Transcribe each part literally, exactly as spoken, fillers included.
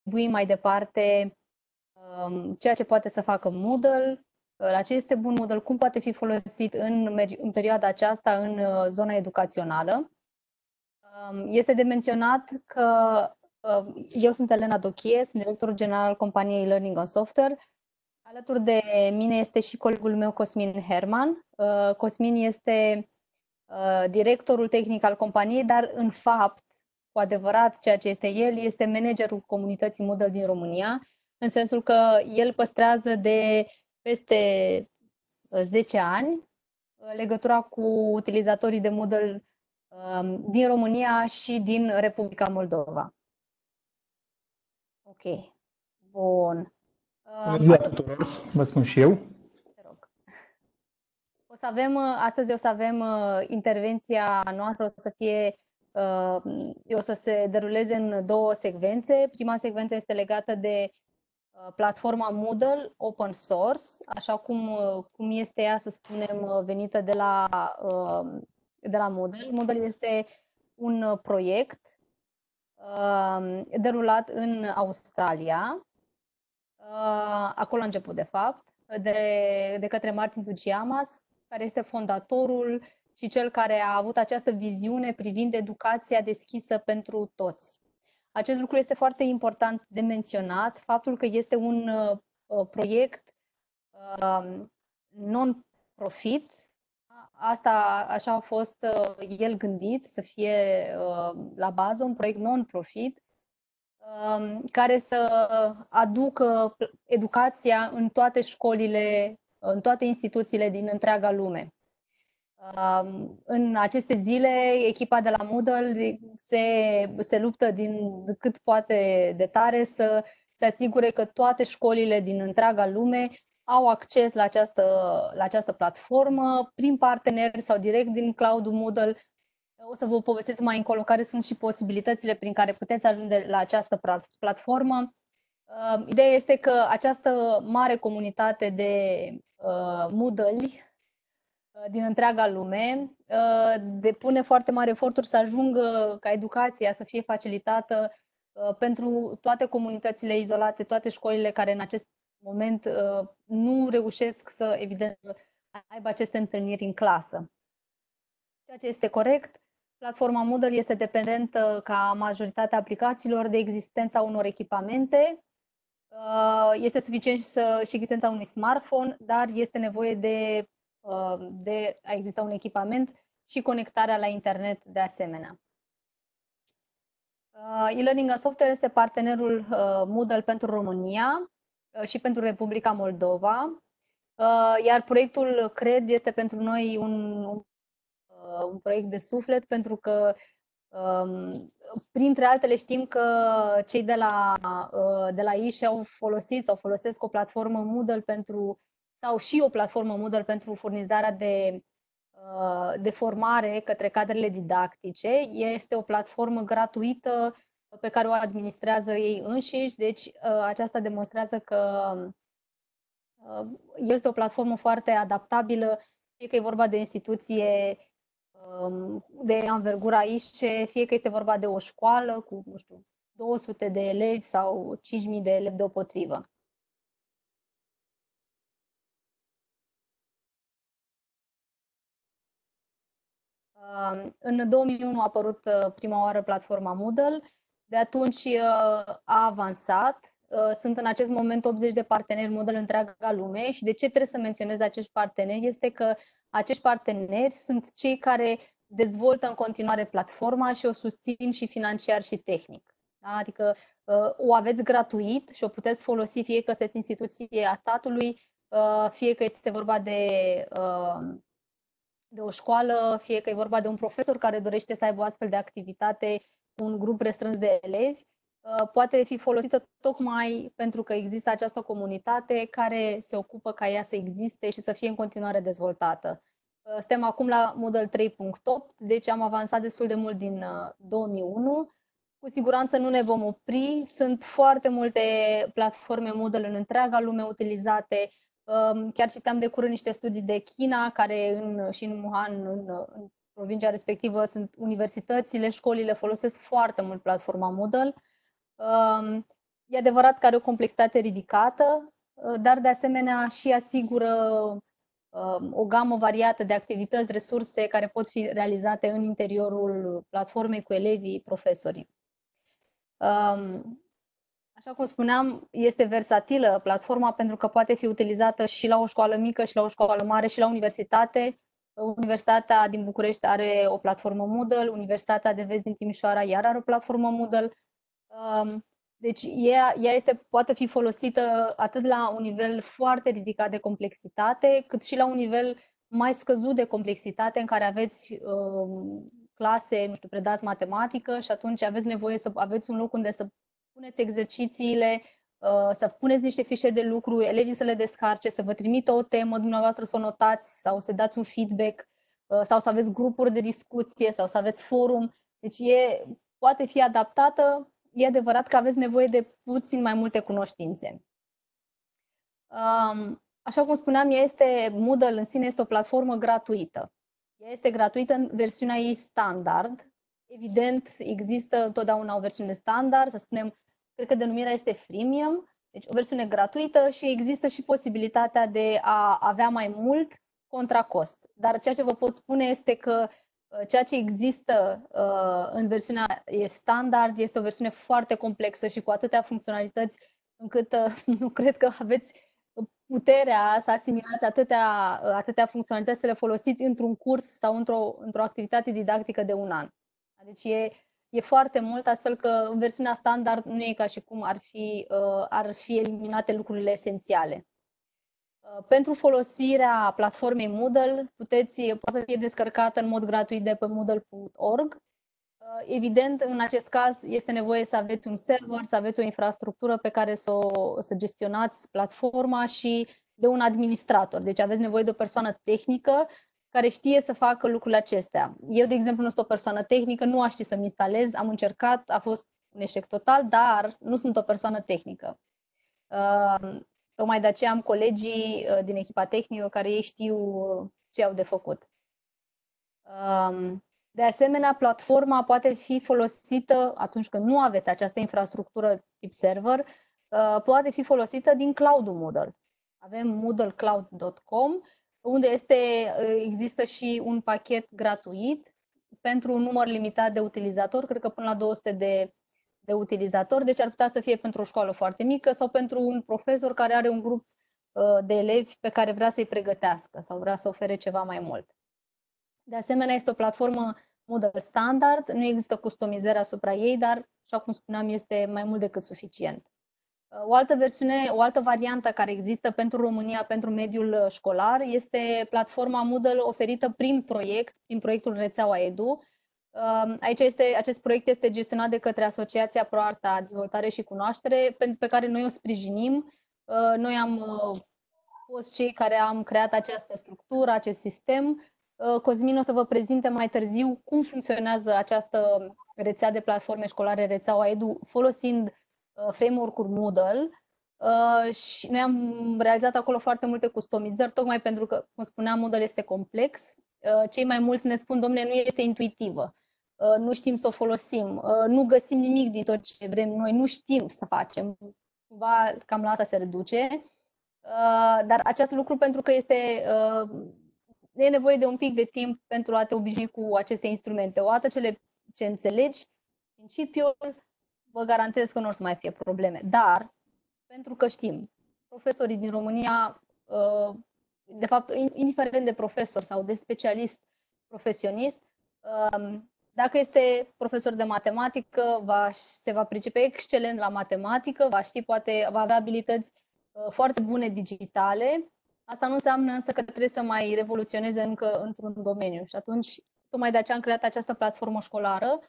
distribui mai departe um, ceea ce poate să facă Moodle, la ce este bun Moodle, cum poate fi folosit în, în perioada aceasta în uh, zona educațională. Um, este de menționat că uh, eu sunt Elena Dochie, sunt directorul general al companiei Learning on Software. Alături de mine este și colegul meu Cosmin Herman. Uh, Cosmin este uh, directorul tehnic al companiei, dar în fapt, cu adevărat, ceea ce este el, este managerul comunității Moodle din România, în sensul că el păstrează de peste zece ani legătura cu utilizatorii de Moodle um, din România și din Republica Moldova. Ok. Bun. Bună ziua tuturor, vă spun și eu. Te rog. O să avem, astăzi o să avem intervenția noastră, o să fie, o să se deruleze în două secvențe. Prima secvență este legată de platforma Moodle Open Source, așa cum, cum este ea, să spunem, venită de la, de la Moodle. Moodle este un proiect derulat în Australia. Acolo a început, de fapt, de, de către Martin Tuciamas, care este fondatorul și cel care a avut această viziune privind educația deschisă pentru toți. Acest lucru este foarte important de menționat, faptul că este un uh, proiect uh, non-profit. Asta așa a fost uh, el gândit, să fie uh, la bază un proiect non-profit uh, care să aducă educația în toate școlile, în toate instituțiile din întreaga lume. În aceste zile, echipa de la Moodle se, se luptă din cât poate de tare să se asigure că toate școlile din întreaga lume au acces la această, la această platformă prin parteneri sau direct din cloud-ul Moodle. O să vă povestesc mai încolo care sunt și posibilitățile prin care puteți ajunge la această platformă. Ideea este că această mare comunitate de Moodle din întreaga lume depune foarte mari eforturi să ajungă ca educația să fie facilitată pentru toate comunitățile izolate, toate școlile care în acest moment nu reușesc să, evident, aibă aceste întâlniri în clasă. Ceea ce este corect, platforma Moodle este dependentă ca majoritatea aplicațiilor de existența unor echipamente. Este suficient să, și existența unui smartphone, dar este nevoie de de a exista un echipament și conectarea la internet de asemenea. E-Learning on Software este partenerul Moodle pentru România și pentru Republica Moldova, iar proiectul CRED este pentru noi un, un proiect de suflet, pentru că printre altele știm că cei de la, de la I S H au folosit sau folosesc o platformă Moodle pentru sau și o platformă Moodle pentru furnizarea de, de formare către cadrele didactice. Este o platformă gratuită pe care o administrează ei înșiși, deci aceasta demonstrează că este o platformă foarte adaptabilă, fie că e vorba de instituție de anvergura I S C, fie că este vorba de o școală cu, nu știu, două sute de elevi sau cinci mii de elevi deopotrivă. În două mii unu a apărut prima oară platforma Moodle, de atunci a avansat. Sunt în acest moment optzeci de parteneri Moodle în întreaga lume și de ce trebuie să menționez acești parteneri este că acești parteneri sunt cei care dezvoltă în continuare platforma și o susțin și financiar și tehnic. Da? Adică o aveți gratuit și o puteți folosi fie că sunteți instituție a statului, fie că este vorba de de o școală, fie că e vorba de un profesor care dorește să aibă o astfel de activitate cu un grup restrâns de elevi, poate fi folosită tocmai pentru că există această comunitate care se ocupă ca ea să existe și să fie în continuare dezvoltată. Suntem acum la Moodle trei punct opt, deci am avansat destul de mult din două mii unu. Cu siguranță nu ne vom opri, sunt foarte multe platforme Moodle în întreaga lume utilizate. Chiar citeam de curând niște studii de China, care în, și în Wuhan, în, în provincia respectivă, sunt universitățile, școlile folosesc foarte mult platforma Moodle. e adevărat că are o complexitate ridicată, dar de asemenea și asigură o gamă variată de activități, resurse care pot fi realizate în interiorul platformei cu elevii, profesorii. Așa cum spuneam, este versatilă platforma pentru că poate fi utilizată și la o școală mică, și la o școală mare, și la universitate. Universitatea din București are o platformă Moodle, Universitatea de Vest din Timișoara iar are o platformă Moodle. Deci ea, ea este, poate fi folosită atât la un nivel foarte ridicat de complexitate, cât și la un nivel mai scăzut de complexitate, în care aveți uh, clase, nu știu, predați matematică și atunci aveți nevoie să aveți un loc unde să puneți exercițiile, uh, să puneți niște fișe de lucru, elevii să le descarce, să vă trimită o temă, dumneavoastră să o notați sau să dați un feedback, uh, sau să aveți grupuri de discuție sau să aveți forum. Deci e, poate fi adaptată. E adevărat că aveți nevoie de puțin mai multe cunoștințe. Așa cum spuneam, este, Moodle în sine este o platformă gratuită. Ea este gratuită în versiunea ei standard. Evident, există întotdeauna o versiune standard, să spunem, cred că denumirea este freemium, deci o versiune gratuită și există și posibilitatea de a avea mai mult contra cost. Dar ceea ce vă pot spune este că ceea ce există uh, în versiunea standard este o versiune foarte complexă și cu atâtea funcționalități încât uh, nu cred că aveți puterea să asimilați atâtea, atâtea funcționalități, să le folosiți într-un curs sau într-o, într-o activitate didactică de un an. Deci e, e foarte mult, astfel că în versiunea standard nu e ca și cum ar fi, uh, ar fi eliminate lucrurile esențiale. Pentru folosirea platformei Moodle, puteți, poate să fie descărcată în mod gratuit de pe moodle punct org. Evident, în acest caz este nevoie să aveți un server, să aveți o infrastructură pe care să, o, să gestionați platforma și de un administrator. Deci aveți nevoie de o persoană tehnică care știe să facă lucrurile acestea. Eu, de exemplu, nu sunt o persoană tehnică, nu aș ști să-mi instalez, am încercat, a fost un eșec total, dar nu sunt o persoană tehnică. Tocmai de aceea am colegii din echipa tehnică care ei știu ce au de făcut. De asemenea, platforma poate fi folosită atunci când nu aveți această infrastructură tip server, poate fi folosită din cloud-ul Moodle. Avem moodle cloud punct com, unde este, există și un pachet gratuit pentru un număr limitat de utilizatori, cred că până la două sute de de utilizatori, deci ar putea să fie pentru o școală foarte mică sau pentru un profesor care are un grup de elevi pe care vrea să-i pregătească sau vrea să ofere ceva mai mult. De asemenea, este o platformă Moodle standard, nu există customizare asupra ei, dar, așa cum spuneam, este mai mult decât suficient. O altă versiune, o altă variantă care există pentru România, pentru mediul școlar, este platforma Moodle oferită prin proiect, prin proiectul Rețeaua Edu. Aici este, acest proiect este gestionat de către Asociația ProArta Dezvoltare și Cunoaștere, pe care noi o sprijinim. Noi am fost cei care am creat această structură, acest sistem. Cosmin o să vă prezinte mai târziu cum funcționează această rețea de platforme școlare, Rețeaua Edu, folosind framework-uri Moodle. Și noi am realizat acolo foarte multe customizări, tocmai pentru că, cum spuneam, Moodle este complex. Cei mai mulți ne spun, domne, nu este intuitivă, nu știm să o folosim, nu găsim nimic din tot ce vrem noi, nu știm să facem. Cumva cam la asta se reduce. Dar acest lucru, pentru că este, e nevoie de un pic de timp pentru a te obișnui cu aceste instrumente. Odată ce, le, ce înțelegi principiul, vă garantez că nu o să mai fie probleme. Dar, pentru că știm, profesorii din România, de fapt, indiferent de profesor sau de specialist profesionist, dacă este profesor de matematică, va, se va pricepe excelent la matematică, va ști, poate, va avea abilități foarte bune digitale. Asta nu înseamnă însă că trebuie să mai revoluționeze încă într-un domeniu. Și atunci, tocmai de aceea am creat această platformă școlară,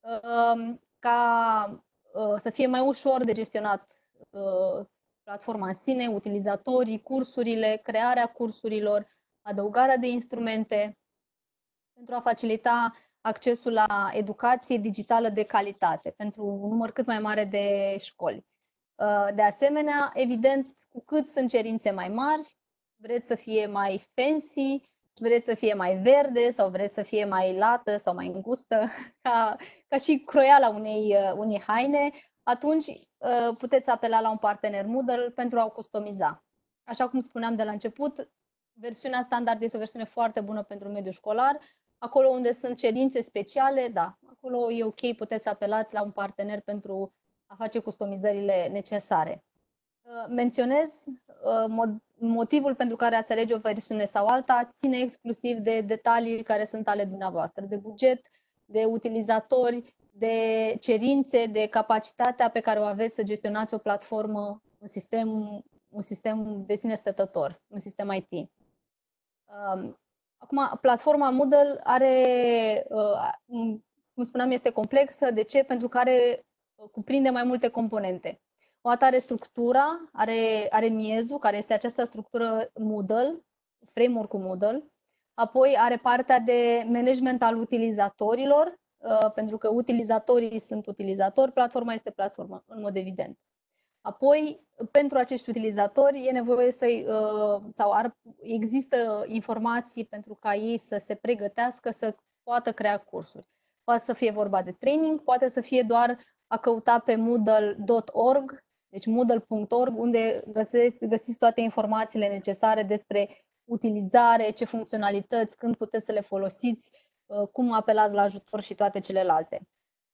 ca să fie mai ușor de gestionat platforma în sine, utilizatorii, cursurile, crearea cursurilor, adăugarea de instrumente, pentru a facilita accesul la educație digitală de calitate pentru un număr cât mai mare de școli. De asemenea, evident, cu cât sunt cerințe mai mari, vreți să fie mai fancy, vreți să fie mai verde sau vreți să fie mai lată sau mai îngustă, ca, ca și croiala unei, unei haine, atunci uh, puteți apela la un partener Moodle pentru a o customiza. Așa cum spuneam de la început, versiunea standard este o versiune foarte bună pentru mediul școlar. Acolo unde sunt cerințe speciale, da, acolo e ok, puteți să apelați la un partener pentru a face customizările necesare. Menționez, motivul pentru care ați alege o versiune sau alta ține exclusiv de detalii care sunt ale dumneavoastră, de buget, de utilizatori, de cerințe, de capacitatea pe care o aveți să gestionați o platformă, un sistem, un sistem de sine stătător, un sistem I T. Acum, platforma Moodle are, cum spuneam, este complexă. De ce? Pentru că are, cuprinde mai multe componente. O dată are structura, are, are miezul, care este această structură Moodle, framework-ul Moodle. Apoi are partea de management al utilizatorilor, pentru că utilizatorii sunt utilizatori, platforma este platformă, în mod evident. Apoi, pentru acești utilizatori e nevoie să sau ar, există informații pentru ca ei să se pregătească, să poată crea cursuri. Poate să fie vorba de training, poate să fie doar a căuta pe moodle punct org, deci moodle punct org, unde găsiți, găsiți toate informațiile necesare despre utilizare, ce funcționalități, când puteți să le folosiți, cum apelați la ajutor și toate celelalte.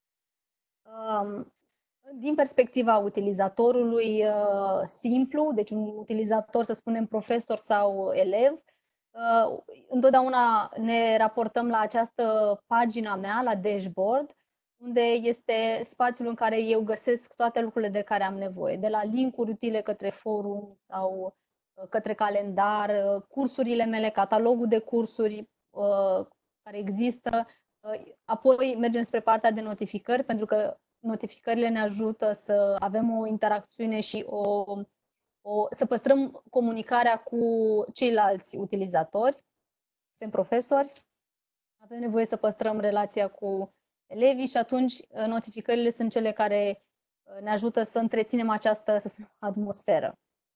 Din perspectiva utilizatorului uh, simplu, deci un utilizator, să spunem, profesor sau elev, uh, întotdeauna ne raportăm la această pagina mea, la dashboard, unde este spațiul în care eu găsesc toate lucrurile de care am nevoie, de la link-uri utile către forum sau uh, către calendar, uh, cursurile mele, catalogul de cursuri uh, care există. Uh, apoi mergem spre partea de notificări, pentru că notificările ne ajută să avem o interacțiune și o, o, să păstrăm comunicarea cu ceilalți utilizatori. Suntem profesori, avem nevoie să păstrăm relația cu elevii și atunci notificările sunt cele care ne ajută să întreținem această, să spunem, atmosferă.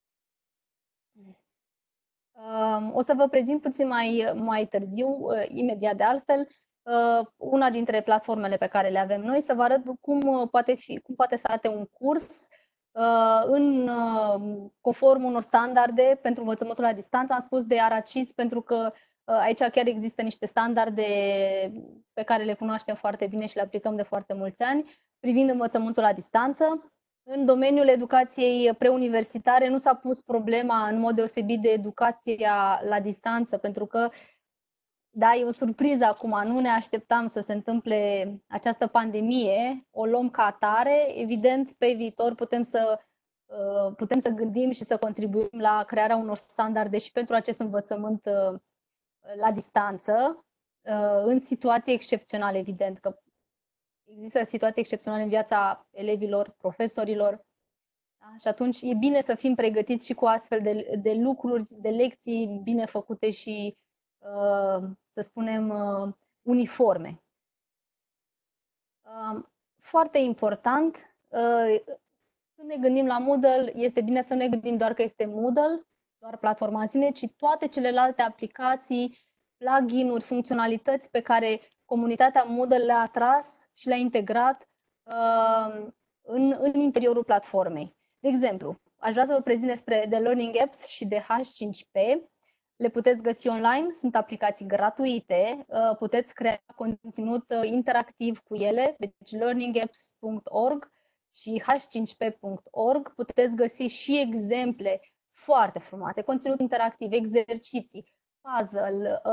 O să vă prezint puțin mai, mai târziu, imediat de altfel, una dintre platformele pe care le avem noi, să vă arăt cum poate, fi, cum poate să arate un curs în, conform unor standarde pentru învățământul la distanță. Am spus de ARACIS pentru că aici chiar există niște standarde pe care le cunoaștem foarte bine și le aplicăm de foarte mulți ani privind învățământul la distanță. În domeniul educației preuniversitare nu s-a pus problema în mod deosebit de educația la distanță, pentru că da, e o surpriză acum, nu ne așteptam să se întâmple această pandemie, o luăm ca atare, evident pe viitor putem să, putem să gândim și să contribuim la crearea unor standarde și pentru acest învățământ la distanță, în situații excepționale, evident, că există situații excepționale în viața elevilor, profesorilor, da? Și atunci e bine să fim pregătiți și cu astfel de, de lucruri, de lecții bine făcute și să spunem, uniforme. Foarte important, când ne gândim la Moodle, este bine să nu ne gândim doar că este Moodle, doar platforma în sine, ci toate celelalte aplicații, plugin-uri, funcționalități pe care comunitatea Moodle le-a atras și le-a integrat în, în interiorul platformei. De exemplu, aș vrea să vă prezint despre The Learning Apps și de H cinci P. Le puteți găsi online, sunt aplicații gratuite, puteți crea conținut interactiv cu ele, deci learning apps punct org și h cinci p punct org. Puteți găsi și exemple foarte frumoase, conținut interactiv, exerciții, puzzle,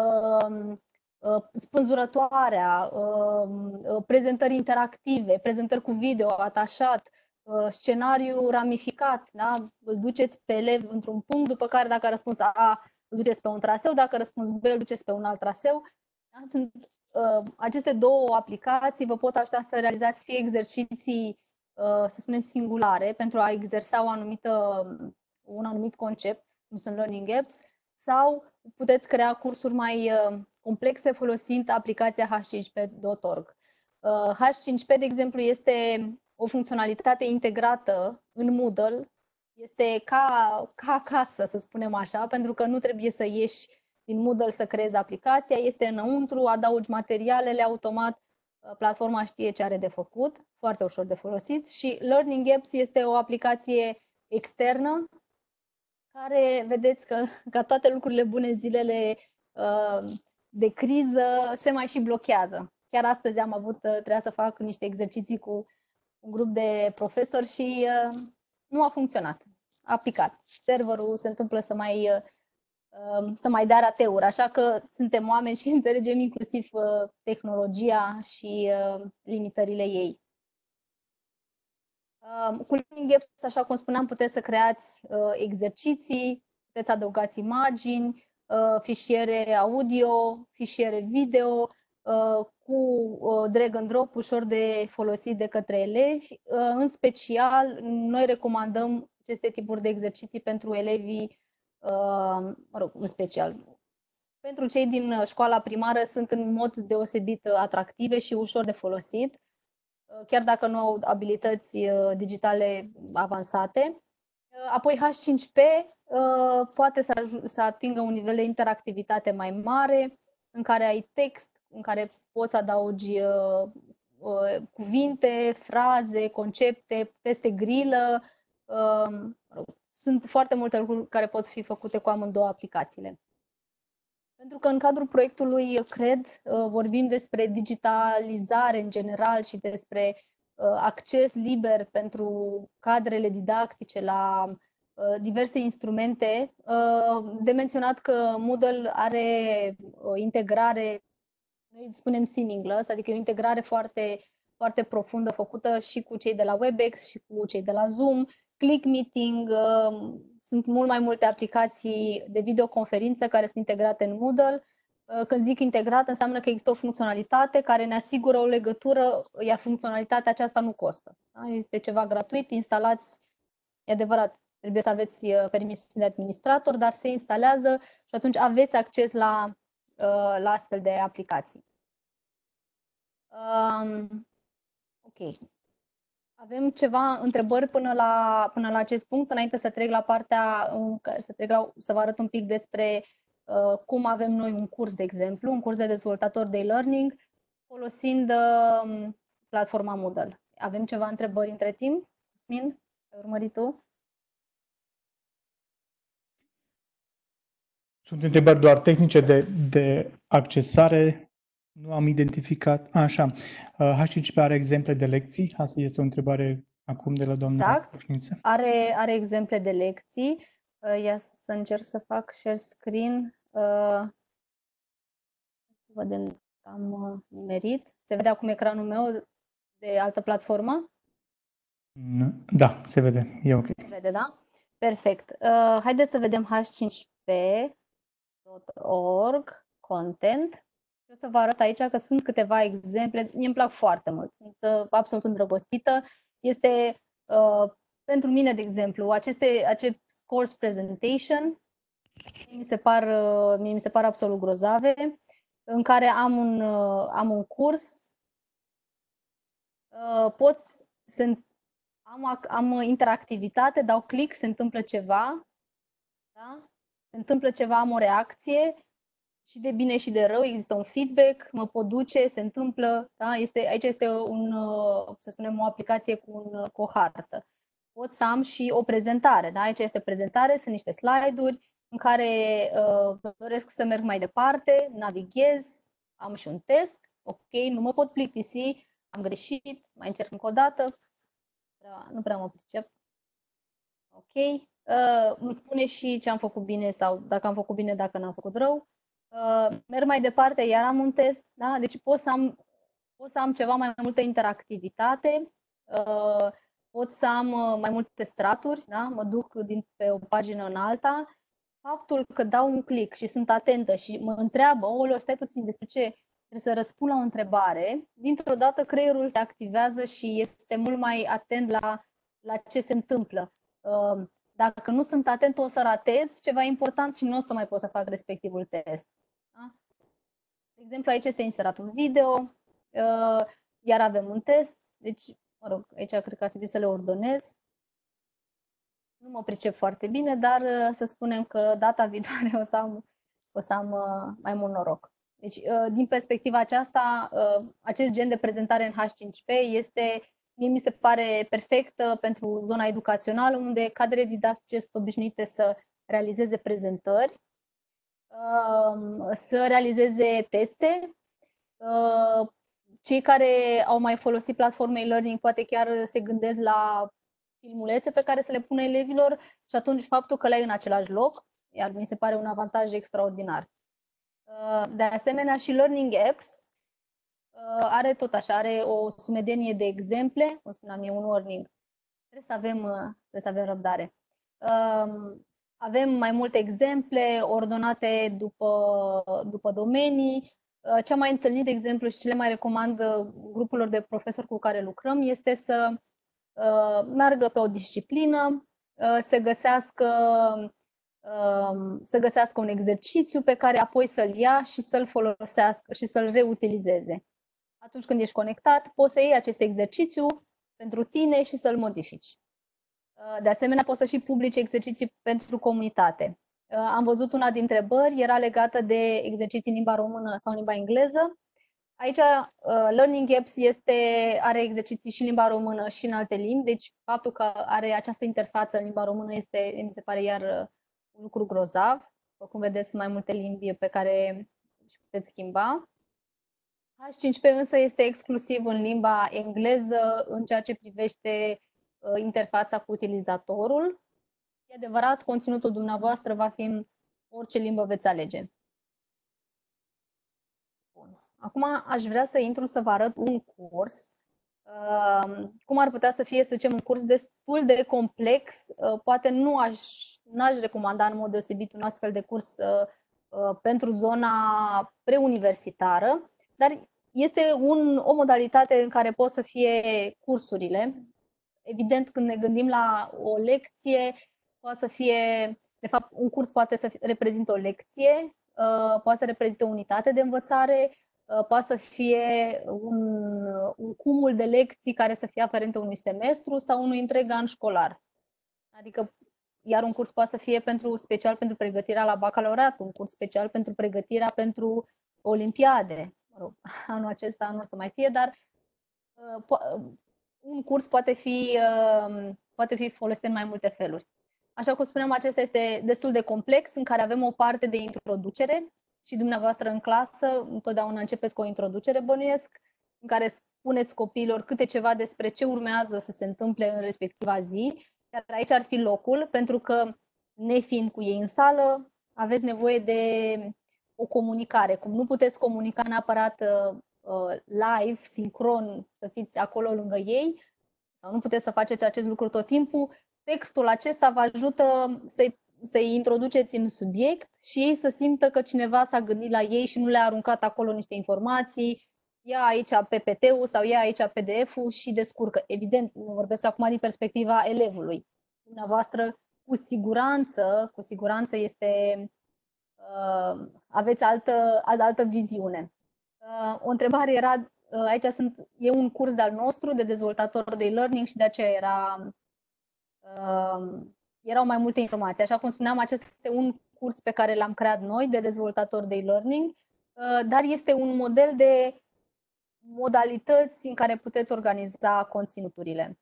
spânzurătoarea, prezentări interactive, prezentări cu video atașat, scenariu ramificat, da? Îl duceți pe elev într-un punct, după care dacă a răspuns A, îl duceți pe un traseu, dacă răspuns B, îl duceți pe un alt traseu. Sunt, uh, aceste două aplicații vă pot ajuta să realizați fie exerciții, uh, să spunem, singulare, pentru a exersa o anumită, un anumit concept, cum sunt Learning Apps, sau puteți crea cursuri mai uh, complexe folosind aplicația h cinci p punct org. Uh, h cinci p, de exemplu, este o funcționalitate integrată în Moodle. Este ca, ca acasă, să spunem așa, pentru că nu trebuie să ieși din Moodle să creezi aplicația, este înăuntru, adaugi materialele automat, Platforma știe ce are de făcut, foarte ușor de folosit și Learning Apps este o aplicație externă care, vedeți că, ca toate lucrurile bune, zilele uh, de criză se mai și blochează. Chiar astăzi am avut, uh, trebuia să fac niște exerciții cu un grup de profesori și uh, nu a funcționat. A picat. Serverul se întâmplă să mai, uh, să mai dea rateuri, așa că suntem oameni și înțelegem inclusiv uh, tehnologia și uh, limitările ei. Uh, cu Learning Apps, așa cum spuneam, puteți să creați uh, exerciții, puteți adăugați imagini, uh, fișiere audio, fișiere video, uh, cu uh, drag and drop ușor de folosit de către elevi. Uh, în special, noi recomandăm aceste tipuri de exerciții pentru elevii, uh, mă rog, în special, pentru cei din școala primară sunt în mod deosebit atractive și ușor de folosit, chiar dacă nu au abilități digitale avansate. Apoi H cinci P poate să, să atingă un nivel de interactivitate mai mare, în care ai text, în care poți să adaugi cuvinte, fraze, concepte, teste grilă. Sunt foarte multe lucruri care pot fi făcute cu amândouă aplicațiile. Pentru că în cadrul proiectului, cred, vorbim despre digitalizare în general și despre acces liber pentru cadrele didactice la diverse instrumente. De menționat că Moodle are o integrare, noi spunem seamless, adică o integrare foarte, foarte profundă făcută și cu cei de la WebEx și cu cei de la Zoom, Click Meeting. Sunt mult mai multe aplicații de videoconferință care sunt integrate în Moodle. Când zic integrat, înseamnă că există o funcționalitate care ne asigură o legătură, iar funcționalitatea aceasta nu costă. Da? Este ceva gratuit, instalați, e adevărat, trebuie să aveți permisiune de administrator, dar se instalează și atunci aveți acces la, la astfel de aplicații. Um, ok. Avem ceva întrebări până la, până la acest punct, înainte să trec la partea, să, trec la, să vă arăt un pic despre uh, cum avem noi un curs, de exemplu, un curs de dezvoltator de e-learning, folosind uh, platforma Moodle. Avem ceva întrebări între timp? Cosmin, ai urmărit tu? Sunt întrebări doar tehnice de, de accesare. Nu am identificat. Așa. H cinci P are exemple de lecții? Asta este o întrebare acum de la doamna Exact. Coșniță. Are, are exemple de lecții. Ia să încerc să fac share screen. Să vedem că am nimerit. Se vede acum ecranul meu de altă platformă? Da, se vede. E ok. Se vede, da? Perfect. Uh, haideți să vedem H cinci P punct org content. O să vă arăt aici că sunt câteva exemple. Mie îmi plac foarte mult. Sunt uh, absolut îndrăgostită. Este uh, pentru mine, de exemplu, aceste, acest course presentation mi se par, uh, mi se par absolut grozave, în care am un, uh, am un curs, uh, pot să am, am interactivitate, dau click, se întâmplă ceva, da? Se întâmplă ceva, am o reacție și de bine și de rău, există un feedback, mă pot duce, se întâmplă, da? Este, aici este un, să spunem, o aplicație cu, un, cu o hartă. Pot să am și o prezentare, da? Aici este prezentare, sunt niște slide-uri în care uh, doresc să merg mai departe, navighez, am și un test, ok, nu mă pot plictisi, am greșit, mai încerc încă o dată, nu prea mă pricep. Ok, uh, îmi spune și ce am făcut bine sau dacă am făcut bine, dacă n-am făcut rău. Uh, merg mai departe, iar am un test, da? Deci pot să am, pot să am ceva mai multă interactivitate, uh, pot să am uh, mai multe straturi, da? Mă duc din pe o pagină în alta. Faptul că dau un click și sunt atentă și mă întreabă, oleo, stai puțin, despre ce trebuie să răspund la o întrebare, dintr-o dată creierul se activează și este mult mai atent la, la ce se întâmplă. Uh, Dacă nu sunt atent, o să ratez ceva important și nu o să mai pot să fac respectivul test. Da? De exemplu, aici este inserat un video, iar avem un test. Deci, mă rog, aici cred că ar trebui să le ordonez. Nu mă pricep foarte bine, dar să spunem că data viitoare o să am, o să am mai mult noroc. Deci, din perspectiva aceasta, acest gen de prezentare în H cinci P este, mie mi se pare perfectă pentru zona educațională, unde cadrele didactice sunt obișnuite să realizeze prezentări, să realizeze teste. Cei care au mai folosit platforme e-learning poate chiar se gândesc la filmulețe pe care să le pună elevilor și atunci faptul că le-ai în același loc, iar mi se pare un avantaj extraordinar. De asemenea, și Learning Apps are tot așa, are o sumedenie de exemple, cum spuneam eu, un warning. Trebuie să avem, trebuie să avem răbdare. Avem mai multe exemple ordonate după, după domenii. Cea mai întâlnit, de exemplu, și ce le mai recomand grupurilor de profesori cu care lucrăm este să meargă pe o disciplină, să găsească, să găsească un exercițiu pe care apoi să-l ia și să-l folosească și să-l reutilizeze. Atunci când ești conectat, poți să iei acest exercițiu pentru tine și să-l modifici. De asemenea, poți să și publici exerciții pentru comunitate. Am văzut una dintre întrebări, era legată de exerciții în limba română sau în limba engleză. Aici Learning Apps este, are exerciții și în limba română și în alte limbi, deci faptul că are această interfață în limba română este, mi se pare, iar un lucru grozav. După cum vedeți, sunt mai multe limbi pe care și puteți schimba. H cinci P însă este exclusiv în limba engleză în ceea ce privește uh, interfața cu utilizatorul. E adevărat, conținutul dumneavoastră va fi în orice limbă veți alege. Bun. Acum aș vrea să intru să vă arăt un curs. Uh, cum ar putea să fie, să zicem, un curs destul de complex. Uh, poate nu aș, n-aș recomanda în mod deosebit un astfel de curs uh, uh, pentru zona preuniversitară, dar este un, o modalitate în care pot să fie cursurile. Evident, când ne gândim la o lecție, poate să fie, de fapt, un curs poate să reprezinte o lecție, uh, poate să reprezinte o unitate de învățare, uh, poate să fie un, un cumul de lecții care să fie aferente unui semestru sau unui întreg an școlar. Adică, iar un curs poate să fie pentru, special pentru pregătirea la bacalaureat, un curs special pentru pregătirea pentru olimpiade. Mă rog, anul acesta nu o să mai fie, dar uh, un curs poate fi, uh, poate fi folosit în mai multe feluri. Așa cum spuneam, acesta este destul de complex, în care avem o parte de introducere și dumneavoastră în clasă, întotdeauna începeți cu o introducere, bănuiesc, în care spuneți copiilor câte ceva despre ce urmează să se întâmple în respectiva zi, iar aici ar fi locul, pentru că, nefiind cu ei în sală, aveți nevoie de o comunicare. Cum nu puteți comunica neapărat uh, live, sincron, să fiți acolo lângă ei, sau nu puteți să faceți acest lucru tot timpul, textul acesta vă ajută să-i, să-i introduceți în subiect și ei să simtă că cineva s-a gândit la ei și nu le-a aruncat acolo niște informații, ia aici P P T-ul sau ia aici P D F-ul și descurcă. Evident, nu vorbesc acum din perspectiva elevului. Dumneavoastră, cu siguranță, cu siguranță este, uh, aveți altă, altă viziune. Uh, o întrebare era, uh, aici sunt, e un curs de-al nostru de dezvoltator de e-learning și de aceea era, uh, erau mai multe informații. Așa cum spuneam, acesta este un curs pe care l-am creat noi de dezvoltator de e-learning, uh, dar este un model de modalități în care puteți organiza conținuturile.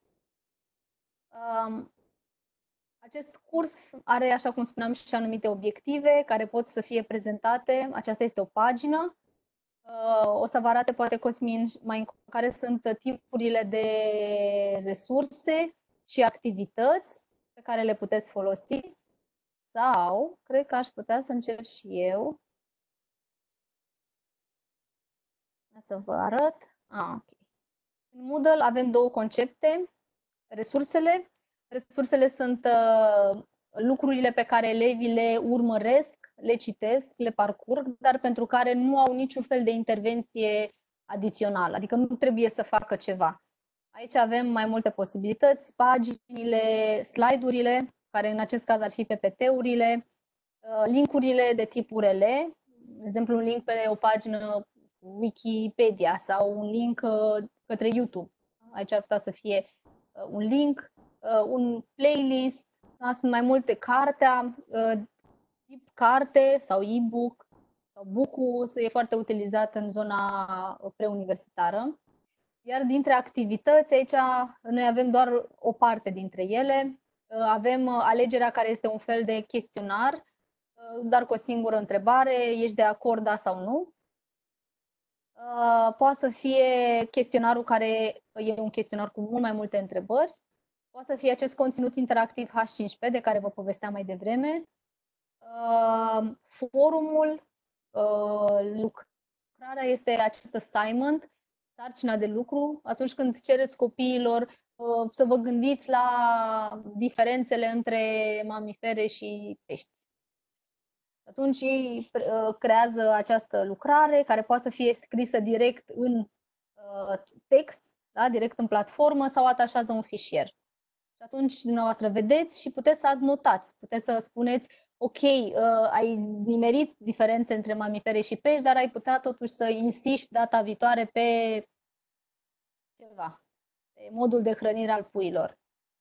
Um, acest curs are, așa cum spuneam, și anumite obiective care pot să fie prezentate. Aceasta este o pagină. Uh, o să vă arate poate Cosmin mai încolo care sunt tipurile de resurse și activități pe care le puteți folosi. Sau, cred că aș putea să încerc și eu să vă arăt. Ah, okay. În Moodle avem două concepte. Resursele. Resursele sunt uh, lucrurile pe care elevii le urmăresc, le citesc, le parcurg, dar pentru care nu au niciun fel de intervenție adițională, adică nu trebuie să facă ceva. Aici avem mai multe posibilități, paginile, slide-urile, care în acest caz ar fi P P T-urile, uh, linkurile de tip U R L, de exemplu un link pe o pagină Wikipedia sau un link uh, către YouTube. Aici ar putea să fie uh, un link, uh, un playlist, da? Sunt mai multe, cartea, uh, tip carte sau e-book sau Buku e foarte utilizat în zona preuniversitară. Iar dintre activități, aici noi avem doar o parte dintre ele. Avem alegerea care este un fel de chestionar, dar cu o singură întrebare, ești de acord, da sau nu? Poate să fie chestionarul care e un chestionar cu mult mai multe întrebări. Poate să fie acest conținut interactiv H cinci P de care vă povesteam mai devreme. Forumul, lucrarea este acest assignment, sarcina de lucru, atunci când cereți copiilor să vă gândiți la diferențele între mamifere și pești. Atunci ei creează această lucrare care poate să fie scrisă direct în text, da, direct în platformă sau atașează un fișier. Și atunci dumneavoastră vedeți și puteți să adnotați, puteți să spuneți, ok, ai nimerit diferențe între mamifere și pești, dar ai putea totuși să insiști data viitoare pe ceva, pe modul de hrănire al puiilor.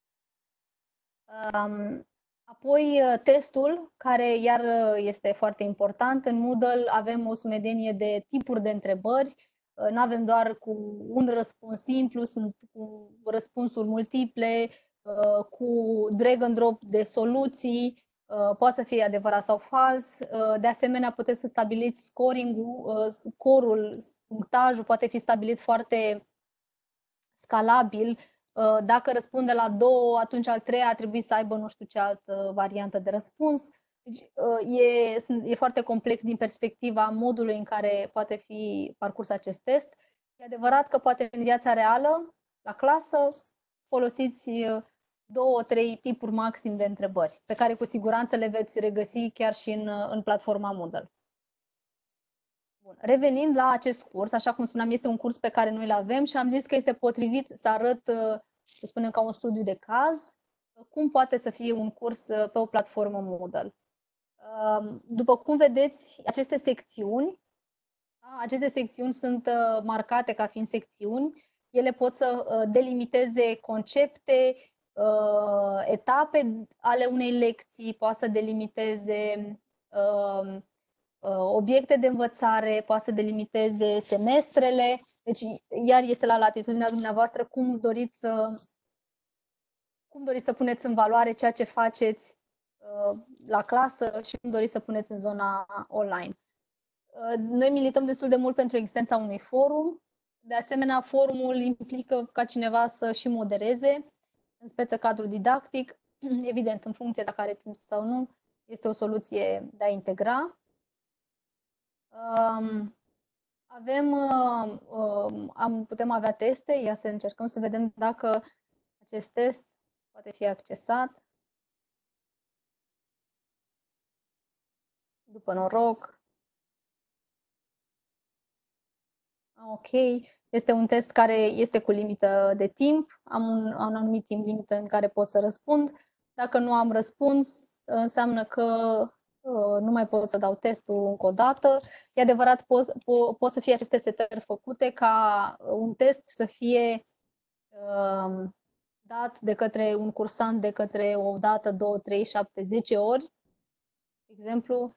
Um, apoi testul, care iar este foarte important. În Moodle avem o sumedenie de tipuri de întrebări. Nu avem doar cu un răspuns simplu, sunt cu răspunsuri multiple, cu drag and drop de soluții, poate să fie adevărat sau fals. De asemenea, puteți să stabiliți scoring-ul, scorul, punctajul poate fi stabilit foarte scalabil. Dacă răspunde la două, atunci al treia ar trebui să aibă nu știu ce altă variantă de răspuns. Deci, e, e foarte complex din perspectiva modului în care poate fi parcurs acest test. E adevărat că poate în viața reală, la clasă, folosiți două, trei tipuri maxim de întrebări, pe care cu siguranță le veți regăsi chiar și în, în platforma Moodle. Bun. Revenind la acest curs, așa cum spuneam, este un curs pe care noi îl avem și am zis că este potrivit să arăt, să spunem, ca un studiu de caz, cum poate să fie un curs pe o platformă Moodle. După cum vedeți, aceste secțiuni, aceste secțiuni sunt marcate ca fiind secțiuni, ele pot să delimiteze concepte, etape ale unei lecții, poate să delimiteze obiecte de învățare, poate să delimiteze semestrele, deci iar este la latitudinea dumneavoastră cum doriți să, cum doriți să puneți în valoare ceea ce faceți uh, la clasă și cum doriți să puneți în zona online. Uh, noi milităm destul de mult pentru existența unui forum, de asemenea forumul implică ca cineva să și modereze, în speță cadru didactic, evident în funcție dacă are timp sau nu, este o soluție de a integra. Um, avem, uh, uh, am, putem avea teste, ia să încercăm să vedem dacă acest test poate fi accesat. După noroc. Ok, este un test care este cu limită de timp, am un, am un anumit timp limită în care pot să răspund. Dacă nu am răspuns, înseamnă că nu mai pot să dau testul încă o dată. E adevărat, pot, pot, pot să fie aceste setări făcute ca un test să fie uh, dat de către un cursant de către o dată, două, trei, șapte, zece ori. De exemplu,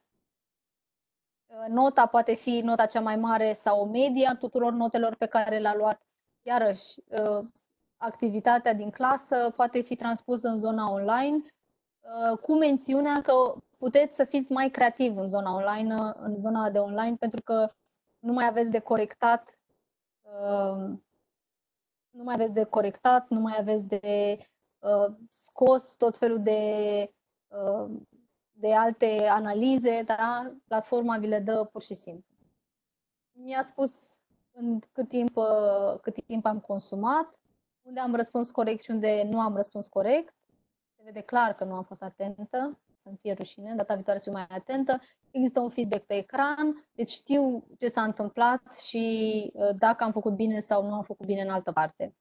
nota poate fi nota cea mai mare sau o medie a tuturor notelor pe care le-a luat. Iarăși, uh, activitatea din clasă poate fi transpusă în zona online, uh, cu mențiunea că puteți să fiți mai creativ în zona online, în zona de online, pentru că nu mai aveți de corectat, uh, nu mai aveți de corectat, nu mai aveți de uh, scos tot felul de, uh, de alte analize, da? Platforma vi le dă pur și simplu. Mi-a spus în cât timp, uh, cât timp am consumat, unde am răspuns corect și unde nu am răspuns corect. Se vede clar că nu am fost atentă, să-mi fie rușine, data viitoare să fiu mai atentă. Există un feedback pe ecran, deci știu ce s-a întâmplat și dacă am făcut bine sau nu am făcut bine în altă parte.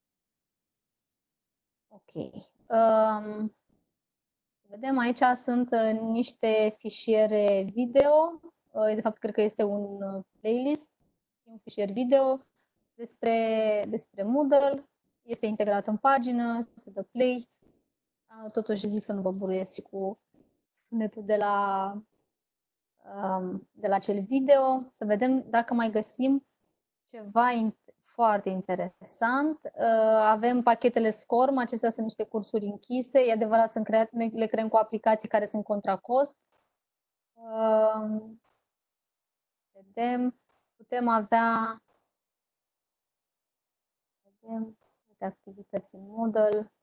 Ok. Um, vedem aici sunt niște fișiere video. De fapt, cred că este un playlist, un fișier video despre, despre Moodle. Este integrat în pagină, se dă play. Totuși zic să nu vă buruiesc și cu sunetul de la, um, de la acel video, să vedem dacă mai găsim ceva in- foarte interesant. Uh, avem pachetele SCORM, acestea sunt niște cursuri închise, e adevărat, sunt creat, noi le creăm cu aplicații care sunt contra cost. Uh, vedem, putem avea vedem, de activități în Moodle.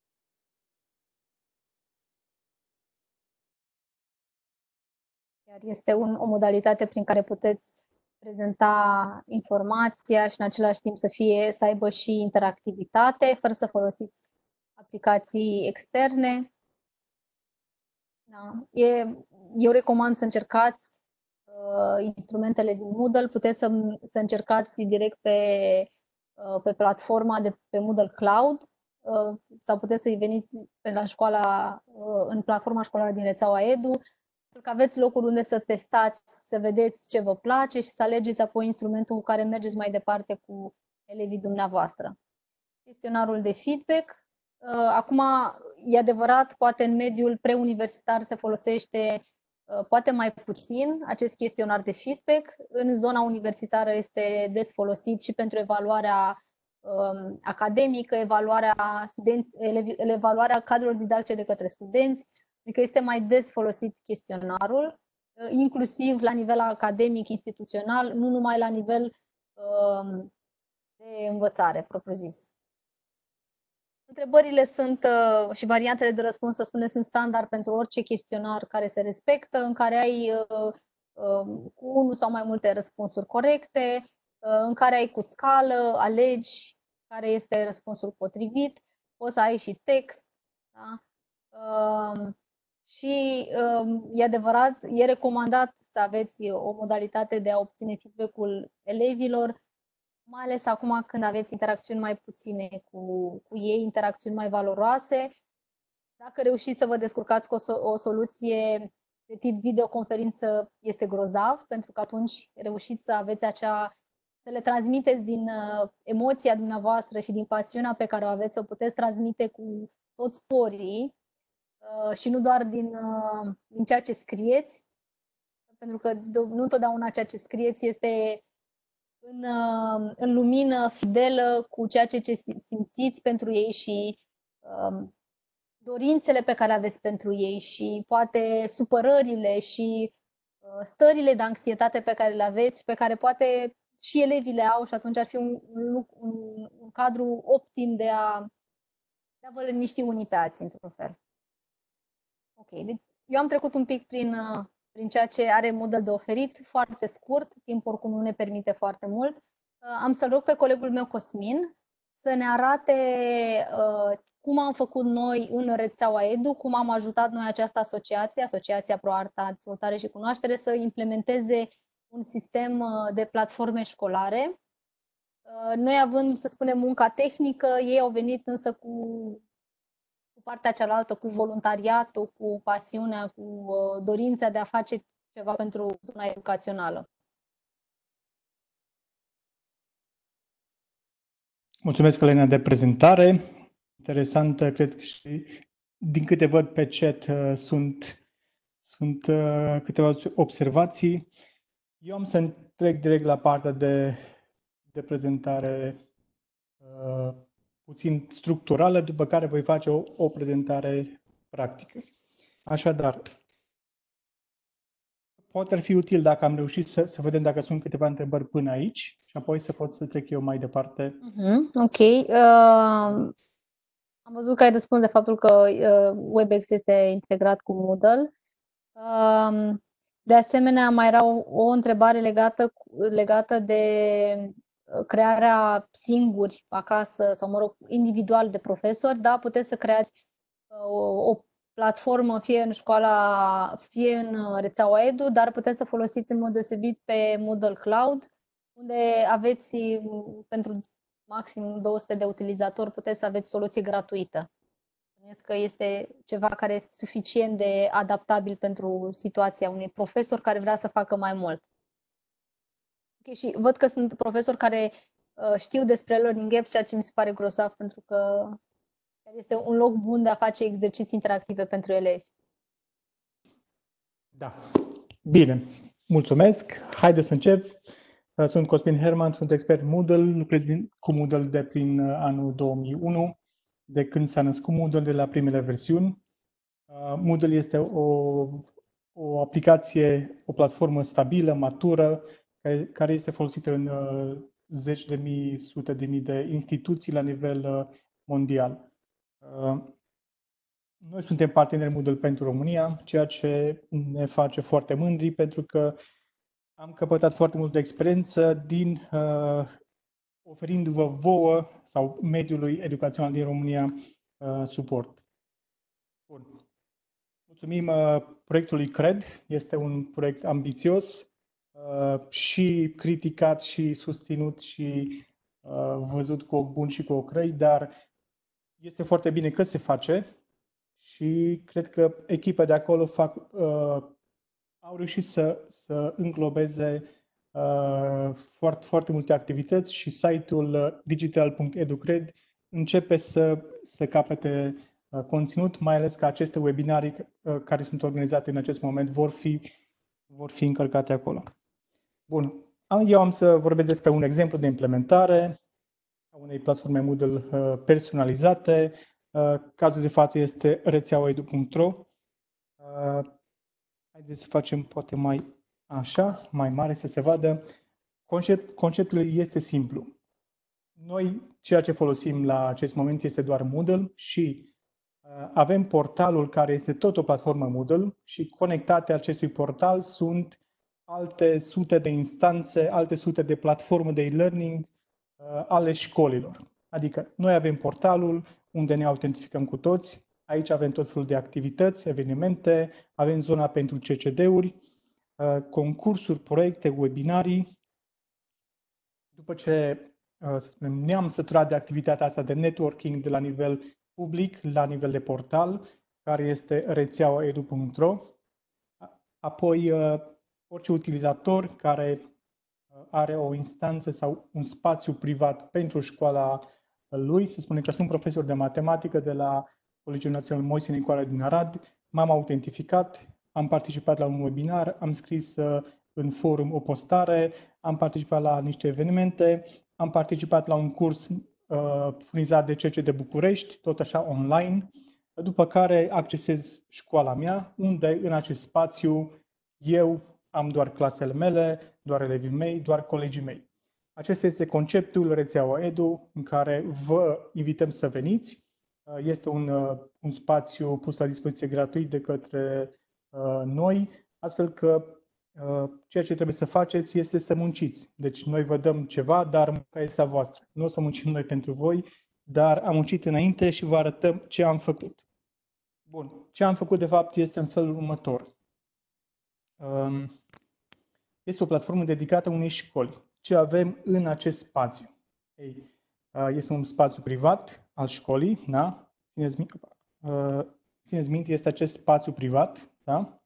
Iar este un, o modalitate prin care puteți prezenta informația și în același timp să fie, să aibă și interactivitate, fără să folosiți aplicații externe. Da. E, eu recomand să încercați uh, instrumentele din Moodle, puteți să, să încercați direct pe, uh, pe platforma de pe Moodle Cloud uh, sau puteți să-i veniți pe la școala, uh, în platforma școlară din rețeaua Edu, pentru că aveți locuri unde să testați, să vedeți ce vă place și să alegeți apoi instrumentul cu care mergeți mai departe cu elevii dumneavoastră. Chestionarul de feedback. Acum, e adevărat, poate în mediul preuniversitar se folosește poate mai puțin acest chestionar de feedback. În zona universitară este des folosit și pentru evaluarea um, academică, evaluarea, studenți, evaluarea cadrelor didactice de către studenți, adică este mai des folosit chestionarul, inclusiv la nivel academic, instituțional, nu numai la nivel um, de învățare, propriu-zis. Întrebările sunt uh, și variantele de răspuns, să spunem, sunt standard pentru orice chestionar care se respectă, în care ai uh, uh, cu unul sau mai multe răspunsuri corecte, uh, în care ai cu scală, alegi care este răspunsul potrivit, poți să ai și text. Da? Uh, și uh, e adevărat, e recomandat să aveți o modalitate de a obține feedback-ul elevilor, mai ales acum când aveți interacțiuni mai puține cu, cu ei, interacțiuni mai valoroase. Dacă reușiți să vă descurcați cu o, o soluție de tip videoconferință, este grozav, pentru că atunci reușiți să aveți acea, să le transmiteți din uh, emoția dumneavoastră și din pasiunea pe care o aveți, să o puteți transmite cu toți sporii uh, și nu doar din, uh, din ceea ce scrieți, pentru că nu întotdeauna ceea ce scrieți este în, în lumină fidelă cu ceea ce simțiți pentru ei și um, dorințele pe care aveți pentru ei și poate supărările și uh, stările de anxietate pe care le aveți, pe care poate și elevii le au și atunci ar fi un, un, un, un cadru optim de a, de a vă liniști unii pe alții, într-un fel. Ok, deci eu am trecut un pic prin, prin ceea ce are Moodle de oferit, foarte scurt, timpul oricum nu ne permite foarte mult. Am să-l rog pe colegul meu, Cosmin, să ne arate uh, cum am făcut noi în rețeaua Edu, cum am ajutat noi această asociație, Asociația Pro Arta, Dezvoltare și Cunoaștere, să implementeze un sistem de platforme școlare. Uh, noi având, să spunem, munca tehnică, ei au venit însă cu, cu partea cealaltă, cu voluntariatul, cu pasiunea, cu uh, dorința de a face ceva pentru zona educațională. Mulțumesc, Elena, de prezentare. Interesantă, cred că și din câte văd pe chat sunt, sunt câteva observații. Eu am să trec direct la partea de, de prezentare uh, puțin structurală, după care voi face o, o prezentare practică. Așadar, poate ar fi util dacă am reușit să, să vedem dacă sunt câteva întrebări până aici și apoi să pot să trec eu mai departe. Uh-huh. Ok. Uh, am văzut că ai răspuns de faptul că uh, WebEx este integrat cu Moodle. Uh, de asemenea, mai era o, o întrebare legată, legată de crearea singuri acasă sau, mă rog, individual de profesori. Da, puteți să creați uh, o, o platformă fie în școala, fie în rețeaua Edu, dar puteți să folosiți în mod deosebit pe Moodle Cloud, unde aveți pentru maxim două sute de utilizatori, puteți să aveți soluție gratuită. Că este ceva care este suficient de adaptabil pentru situația unui profesor care vrea să facă mai mult. Okay, și văd că sunt profesori care uh, știu despre Learning Apps, ceea ce mi se pare grozav, pentru că este un loc bun de a face exerciții interactive pentru elevi. Da. Bine, mulțumesc. Haideți să încep. Sunt Cosmin Herman, sunt expert Moodle, lucrez cu Moodle de prin anul două mii unu, de când s-a născut Moodle, de la primele versiuni. Moodle este o, o aplicație, o platformă stabilă, matură, care, care este folosită în uh, zeci de mii, sute de mii de instituții la nivel uh, mondial. Uh, Noi suntem parteneri Moodle pentru România, ceea ce ne face foarte mândri, pentru că am căpătat foarte multă experiență din uh, oferindu-vă vouă sau mediului educațional din România uh, suport. Bun. Mulțumim uh, proiectului CRED. Este un proiect ambițios uh, și criticat și susținut și uh, văzut cu ochi buni și cu ochi răi, dar este foarte bine că se face și cred că echipa de acolo fac, uh, au reușit să, să înglobeze uh, foarte, foarte multe activități și site-ul digital punct educred începe să, să capete uh, conținut, mai ales că aceste webinarii uh, care sunt organizate în acest moment vor fi, vor fi încărcate acolo. Bun. Eu am să vorbesc despre un exemplu de implementare a unei platforme Moodle uh, personalizate. Uh, cazul de față este rețeaua edu punct ro. Uh, Haideți să facem poate mai așa, mai mare, să se vadă. Concept, conceptul este simplu. Noi, ceea ce folosim la acest moment este doar Moodle și uh, avem portalul care este tot o platformă Moodle și conectate acestui portal sunt alte sute de instanțe, alte sute de platforme de e-learning uh, ale școlilor. Adică noi avem portalul unde ne autentificăm cu toți. Aici avem tot felul de activități, evenimente, avem zona pentru C C D-uri, concursuri, proiecte, webinarii. După ce să spunem, ne-am săturat de activitatea asta de networking de la nivel public, la nivel de portal, care este rețeaua edu punct ro, apoi orice utilizator care are o instanță sau un spațiu privat pentru școala lui, să spunem că sunt profesor de matematică de la Colegiul Național Moise Nicoare din Arad, m-am autentificat, am participat la un webinar, am scris în forum o postare, am participat la niște evenimente, am participat la un curs uh, furnizat de C C de București, tot așa online, după care accesez școala mea, unde în acest spațiu eu am doar clasele mele, doar elevii mei, doar colegii mei. Acesta este conceptul Rețeaua Edu, în care vă invităm să veniți. Este un, un spațiu pus la dispoziție gratuit de către uh, noi, astfel că uh, ceea ce trebuie să faceți este să munciți. Deci noi vă dăm ceva, dar munca este a voastră. Nu o să muncim noi pentru voi, dar am muncit înainte și vă arătăm ce am făcut. Bun. Ce am făcut de fapt este în felul următor. Um, este o platformă dedicată unei școli. Ce avem în acest spațiu? Ei, este un spațiu privat al școlii, da? Țineți minte, țineți minte, este acest spațiu privat, da?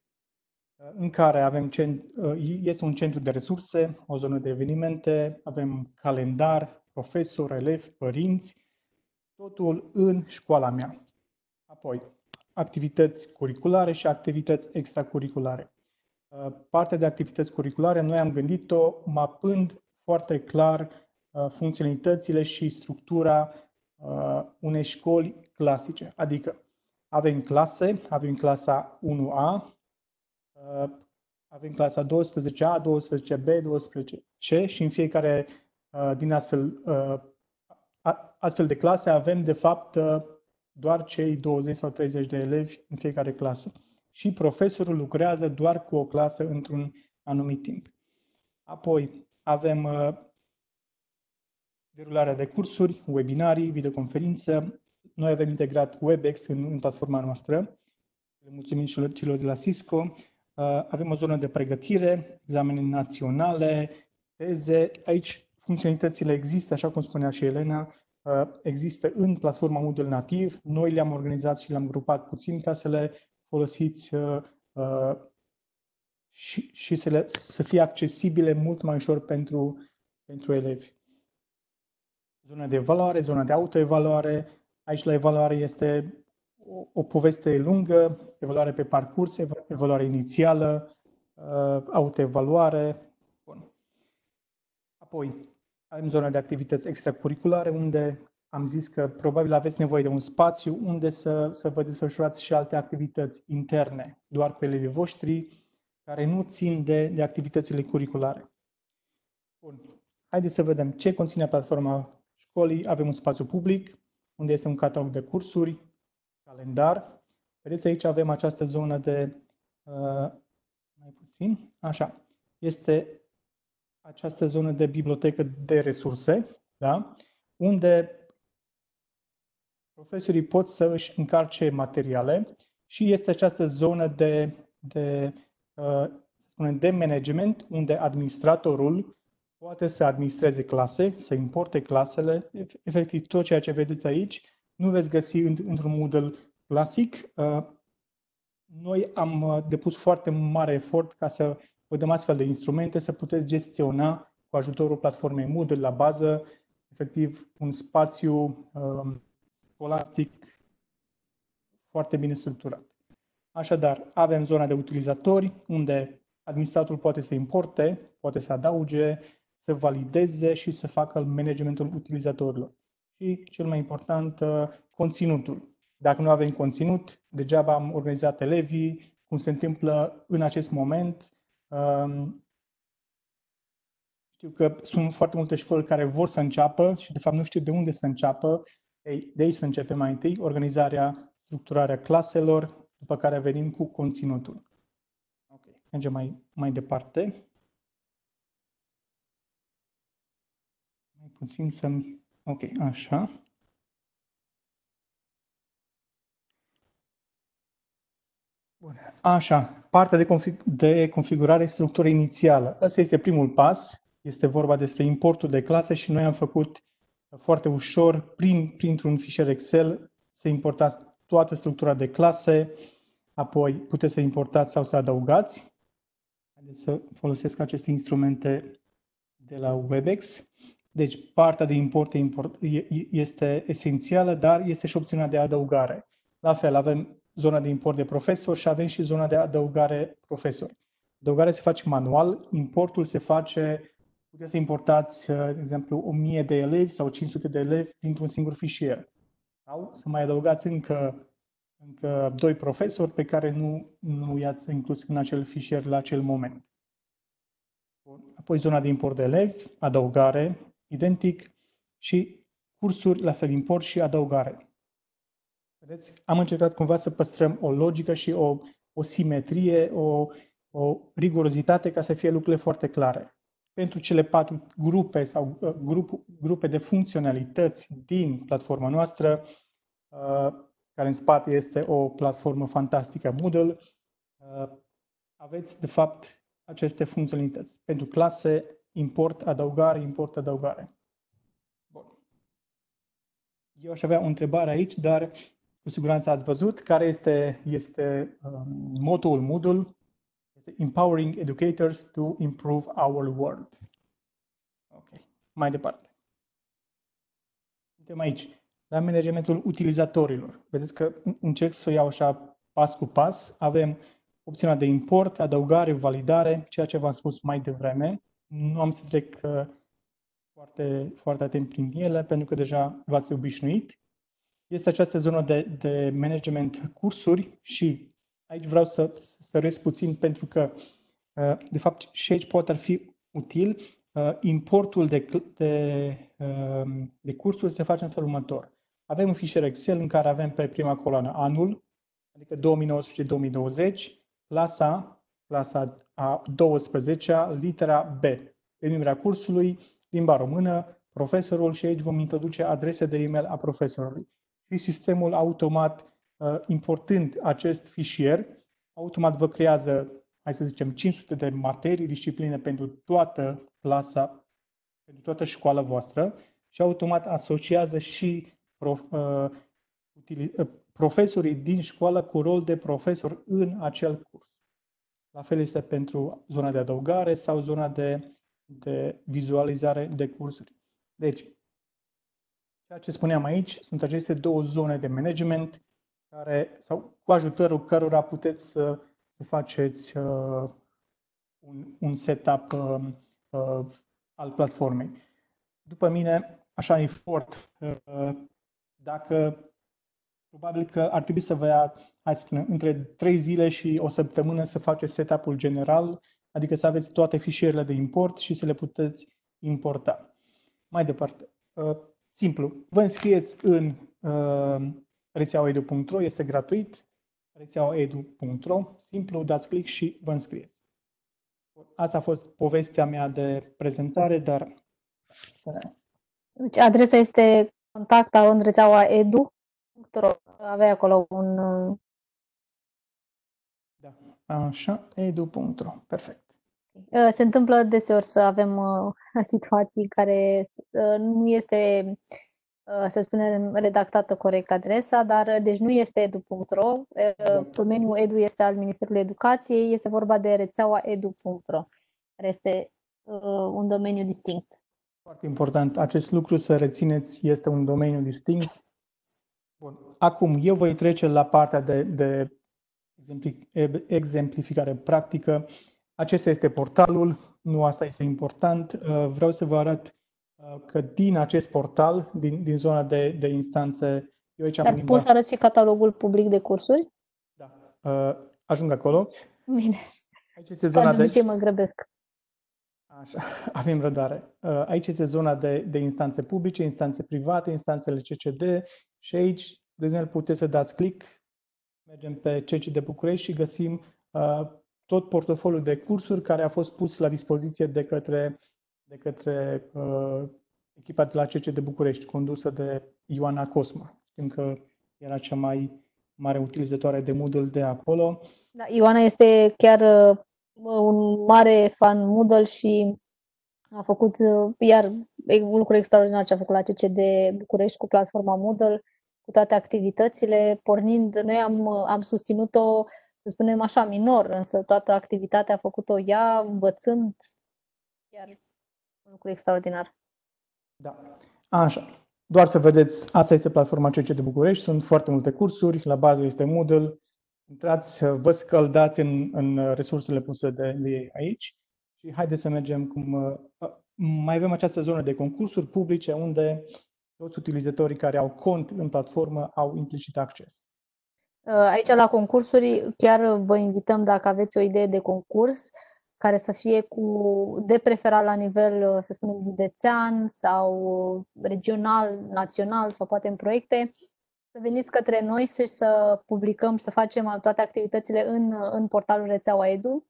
În care avem cent, este un centru de resurse, o zonă de evenimente, avem calendar, profesori, elevi, părinți, totul în școala mea. Apoi, activități curriculare și activități extracurriculare. Partea de activități curriculare, noi am gândit-o mapând foarte clar funcționalitățile și structura unei școli clasice. Adică avem clase, avem clasa unu A, avem clasa douăsprezece A, douăsprezece B, douăsprezece C și în fiecare din astfel, astfel de clase avem de fapt doar cei douăzeci sau treizeci de elevi în fiecare clasă. Și profesorul lucrează doar cu o clasă într-un anumit timp. Apoi avem uh, derularea de cursuri, webinarii, videoconferință. Noi avem integrat WebEx în, în platforma noastră. Le mulțumim celor, celor de la Cisco. Uh, avem o zonă de pregătire, examene naționale, teze. Aici funcționalitățile există, așa cum spunea și Elena, uh, există în platforma Moodle nativ. Noi le-am organizat și le-am grupat puțin ca să le folosiți uh, uh, și, și să, le, să fie accesibile mult mai ușor pentru, pentru elevi. Zona de evaluare, zona de autoevaluare. Aici la evaluare este o, o poveste lungă, evaluare pe parcurs, evaluare inițială, autoevaluare. Bun. Apoi, avem zona de activități extracurriculare, unde am zis că probabil aveți nevoie de un spațiu unde să, să vă desfășurați și alte activități interne, doar cu elevii voștri, care nu țin de, de activitățile curriculare. Bun. Haideți să vedem ce conține platforma școlii. Avem un spațiu public, unde este un catalog de cursuri, calendar. Vedeți, aici avem această zonă de, uh, mai puțin, așa, este această zonă de bibliotecă de resurse, da? Unde profesorii pot să își încarce materiale și este această zonă de, de, uh, spunem, de management, unde administratorul poate să administreze clase, să importe clasele, efectiv tot ceea ce vedeți aici, nu veți găsi într-un Moodle clasic. Noi am depus foarte mare efort ca să vă dăm astfel de instrumente, să puteți gestiona cu ajutorul platformei Moodle la bază, efectiv, un spațiu um, scholastic foarte bine structurat. Așadar, avem zona de utilizatori, unde administratorul poate să importe, poate să adauge, să valideze și să facă managementul utilizatorilor. Și, cel mai important, conținutul. Dacă nu avem conținut, degeaba am organizat elevii, cum se întâmplă în acest moment. Știu că sunt foarte multe școli care vor să înceapă și, de fapt, nu știu de unde să înceapă. Ei, de aici să începem mai întâi organizarea, structurarea claselor, după care venim cu conținutul. Ok, mergem mai, mai departe. Mai puțin să-mi... Ok, așa. Bun. Așa, partea de, config- de configurare structură inițială. Ăsta este primul pas. Este vorba despre importul de clase și noi am făcut foarte ușor, prin, printr-un fișier Excel, să importați toată structura de clase, apoi puteți să importați sau să adăugați. Haideți să folosesc aceste instrumente de la Webex. Deci, partea de import este esențială, dar este și opțiunea de adăugare. La fel, avem zona de import de profesor și avem și zona de adăugare profesori. Adăugarea se face manual, importul se face, puteți să importați, de exemplu, o mie de elevi sau cinci sute de elevi dintr-un singur fișier. Sau să mai adăugați încă, încă doi profesori pe care nu, nu i-ați inclus în acel fișier la acel moment. Apoi zona de import de elevi, adăugare, identic, și cursuri, la fel, import și adăugare. Vedeți? Am încercat cumva să păstrăm o logică și o, o simetrie, o, o rigurozitate ca să fie lucrurile foarte clare. Pentru cele patru grupe sau uh, grup, grupe de funcționalități din platforma noastră, uh, care în spate este o platformă fantastică, Moodle, uh, aveți de fapt aceste funcționalități. Pentru clase, import, adăugare, import, adăugare. Bun. Eu aș avea o întrebare aici, dar cu siguranță ați văzut care este, este um, motul Moodle. Este Empowering Educators to Improve Our World. Ok, mai departe. Suntem aici, la managementul utilizatorilor. Vedeți că încerc să o iau așa pas cu pas. Avem opțiunea de import, adăugare, validare, ceea ce v-am spus mai devreme. Nu am să trec uh, foarte, foarte atent prin ele, pentru că deja v-ați obișnuit. Este această zonă de, de management cursuri și aici vreau să stăruiesc puțin pentru că, uh, de fapt, și aici poate ar fi util. Uh, importul de, de, uh, de cursuri se face în felul următor. Avem un fișier Excel în care avem pe prima coloană anul, adică două mii nouăsprezece două mii douăzeci, clasa, clasa a douăsprezecea, litera B, enumerea cursului, limba română, profesorul și aici vom introduce adrese de e-mail a profesorului. Și sistemul automat, uh, importând acest fișier, automat vă creează, hai să zicem, cinci sute de materii, discipline pentru toată clasa, pentru toată școala voastră și automat asociază și prof, uh, utili, uh, profesorii din școală cu rol de profesor în acel curs. La fel este pentru zona de adăugare sau zona de, de vizualizare de cursuri. Deci, ceea ce spuneam aici sunt aceste două zone de management care, sau cu ajutorul cărora puteți să, să faceți uh, un, un setup uh, uh, al platformei. După mine, așa efort, uh, dacă probabil că ar trebui să vă ia, hai să spunem, între trei zile și o săptămână să faceți setup-ul general, adică să aveți toate fișierele de import și să le puteți importa. Mai departe, uh, simplu, vă înscrieți în uh, rețeaua edu punct ro, este gratuit, rețeaua edu punct ro, simplu, dați click și vă înscrieți. Asta a fost povestea mea de prezentare, dar... Deci adresa este contact arond rețeaua edu punct ro. Aveai acolo un... Da, așa, edu punct ro, perfect. Se întâmplă deseori să avem situații care nu este, să spunem, redactată corect adresa, dar deci nu este edu punct ro, domeniul edu este al Ministerului Educației, este vorba de rețeaua edu punct ro, care este un domeniu distinct. Foarte important, acest lucru să rețineți, este un domeniu distinct. Bun. Acum, eu voi trece la partea de, de exemplificare practică. Acesta este portalul, nu asta este important. Vreau să vă arăt că din acest portal, din, din zona de, de instanțe... Eu aici Dar am limba... poți să arăți și catalogul public de cursuri? Da. Ajung acolo. Bine. Aici este zona de... de ce mă grăbesc? Așa, avem răbdare. Aici este zona de, de instanțe publice, instanțe private, instanțele C C D și aici, de exemplu, puteți să dați click, mergem pe C C D București și găsim uh, tot portofoliul de cursuri care a fost pus la dispoziție de către, de către uh, echipa de la C C D București, condusă de Ioana Cosma. Știm că era cea mai mare utilizatoare de Moodle de acolo. Da, Ioana este chiar... Uh... un mare fan Moodle și a făcut iar un lucru extraordinar ce a făcut la C C D București cu platforma Moodle, cu toate activitățile, pornind, noi am, am susținut-o, să spunem așa, minor, însă toată activitatea a făcut-o ea, învățând, iar un lucru extraordinar. Da, așa. Doar să vedeți, asta este platforma C C D București, sunt foarte multe cursuri, la bază este Moodle. Intrați, vă scăldați în, în resursele puse de, de ei aici și haideți să mergem cum... Mai avem această zonă de concursuri publice unde toți utilizatorii care au cont în platformă au implicit acces. Aici la concursuri chiar vă invităm, dacă aveți o idee de concurs care să fie cu, de preferat la nivel, să spunem, județean sau regional, național sau poate în proiecte, să veniți către noi și să publicăm, să facem toate activitățile în, în portalul Rețeaua Edu.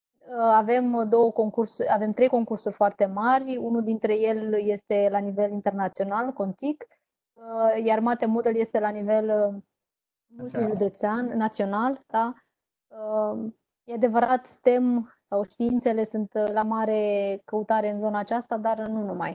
Avem două concursuri, avem trei concursuri foarte mari, unul dintre ele este la nivel internațional, Contic, iar Mate Moodle este la nivel multijudețean, național, da? E adevărat, STEM sau științele sunt la mare căutare în zona aceasta, dar nu numai.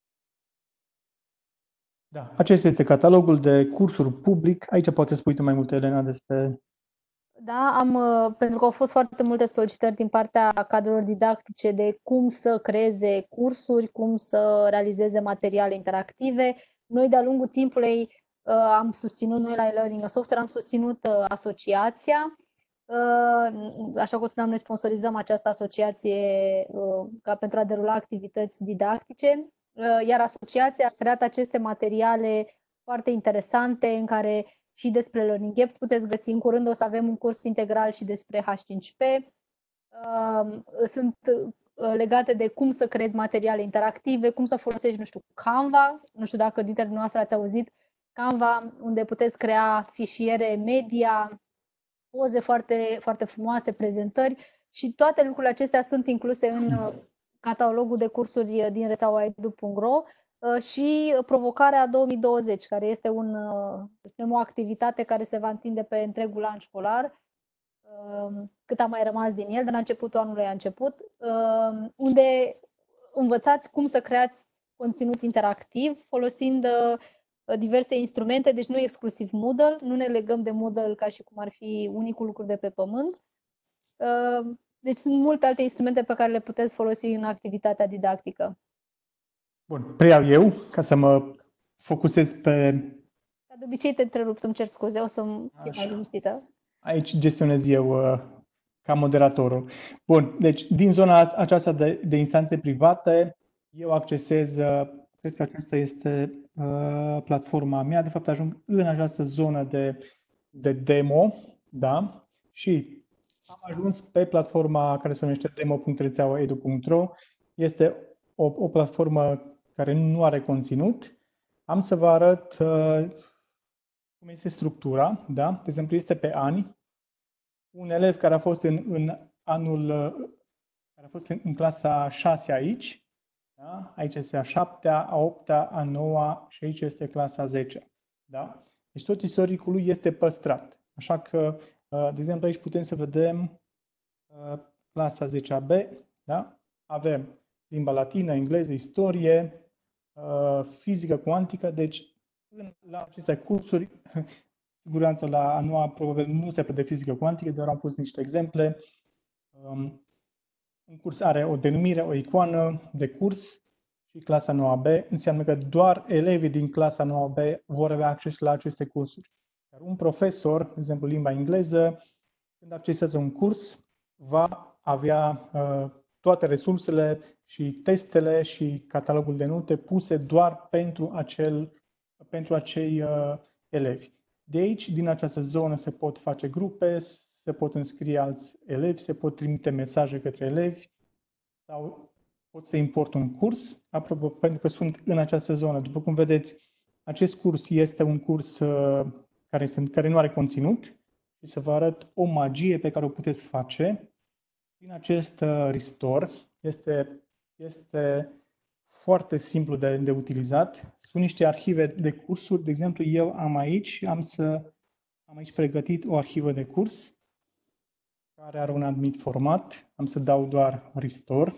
Da, acesta este catalogul de cursuri public. Aici poate spui tu mai multe, Elena, despre... Da, am, pentru că au fost foarte multe solicitări din partea cadrelor didactice de cum să creeze cursuri, cum să realizeze materiale interactive. Noi, de-a lungul timpului, am susținut, noi la e-learning software, am susținut asociația. Așa cum spuneam, noi sponsorizăm această asociație ca pentru a derula activități didactice, iar asociația a creat aceste materiale foarte interesante în care și despre Learning Gaps puteți găsi. În curând o să avem un curs integral și despre H cinci P. Sunt legate de cum să creezi materiale interactive, cum să folosești, nu știu, Canva. Nu știu dacă dintre dumneavoastră ați auzit Canva, unde puteți crea fișiere media, poze foarte, foarte frumoase, prezentări și toate lucrurile acestea sunt incluse în catalogul de cursuri din rețeaua edu punct ro. Și provocarea două mii douăzeci, care este un, să spunem, o activitate care se va întinde pe întregul an școlar, cât a mai rămas din el, de la începutul anului a început, unde învățați cum să creați conținut interactiv folosind diverse instrumente, deci nu exclusiv Moodle, nu ne legăm de Moodle ca și cum ar fi unicul lucru de pe pământ. Deci sunt multe alte instrumente pe care le puteți folosi în activitatea didactică. Bun, preiau eu, ca să mă focusez pe... Ca de obicei te întrerup, îmi cer scuze, o să fie mai liniștită. Aici gestionez eu uh, ca moderatorul. Bun, deci din zona aceasta de, de instanțe private, eu accesez, cred că aceasta este uh, platforma mea, de fapt ajung în această zonă de, de demo, da? Și am ajuns pe platforma care se numește demo punct rețeaua edu punct ro. Este o, o platformă care nu are conținut. Am să vă arăt uh, cum este structura, da? De exemplu, este pe ani. Un elev care a fost în, în anul, care a fost în, în clasa a șasea aici, da? Aici este a șaptea, a opta, a noua și aici este clasa a zecea. Da? Deci tot istoricul lui este păstrat. Așa că, de exemplu, aici putem să vedem clasa a zecea B, da? Avem limba latină, engleză, istorie, fizică cuantică, deci la aceste cursuri, siguranță la a noua probabil nu se prevede fizică cuantică, doar am pus niște exemple. Um, un curs are o denumire, o icoană de curs și clasa nouă B, înseamnă că doar elevii din clasa nouă B vor avea acces la aceste cursuri. Iar un profesor, de exemplu limba engleză, când accesează un curs, va avea uh, toate resursele și testele și catalogul de note puse doar pentru, acel, pentru acei uh, elevi. De aici, din această zonă, se pot face grupe, se pot înscrie alți elevi, se pot trimite mesaje către elevi sau pot să import un curs. Apropo, pentru că sunt în această zonă. După cum vedeți, acest curs este un curs uh, care, este, care nu are conținut și să vă arăt o magie pe care o puteți face prin acest uh, restore. Este, este foarte simplu de, de utilizat. Sunt niște arhive de cursuri. De exemplu, eu am aici, am, să, am aici pregătit o arhivă de curs care are un anumit format. Am să dau doar restore.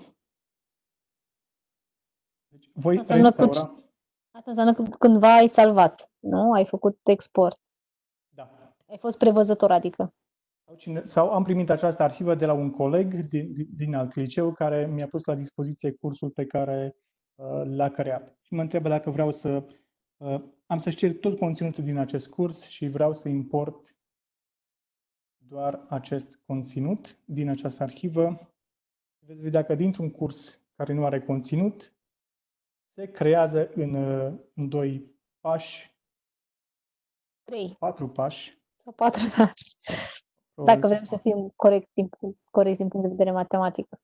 Deci, voi Asta înseamnă, restaura... că, asta înseamnă că cândva ai salvat, nu? Ai făcut export. Da. Ai fost prevăzător, adică. Sau, cine, sau am primit această arhivă de la un coleg din, din alt liceu care mi-a pus la dispoziție cursul pe care uh, l-a creat. Și mă întreabă dacă vreau să... Uh, am să șterg tot conținutul din acest curs și vreau să import doar acest conținut din această arhivă. Veți vedea că dintr-un curs care nu are conținut, se creează în, în doi pași, Trei. patru pași. Sau patru, da. Dacă vrem să fim corect din, corect din punct de vedere matematic.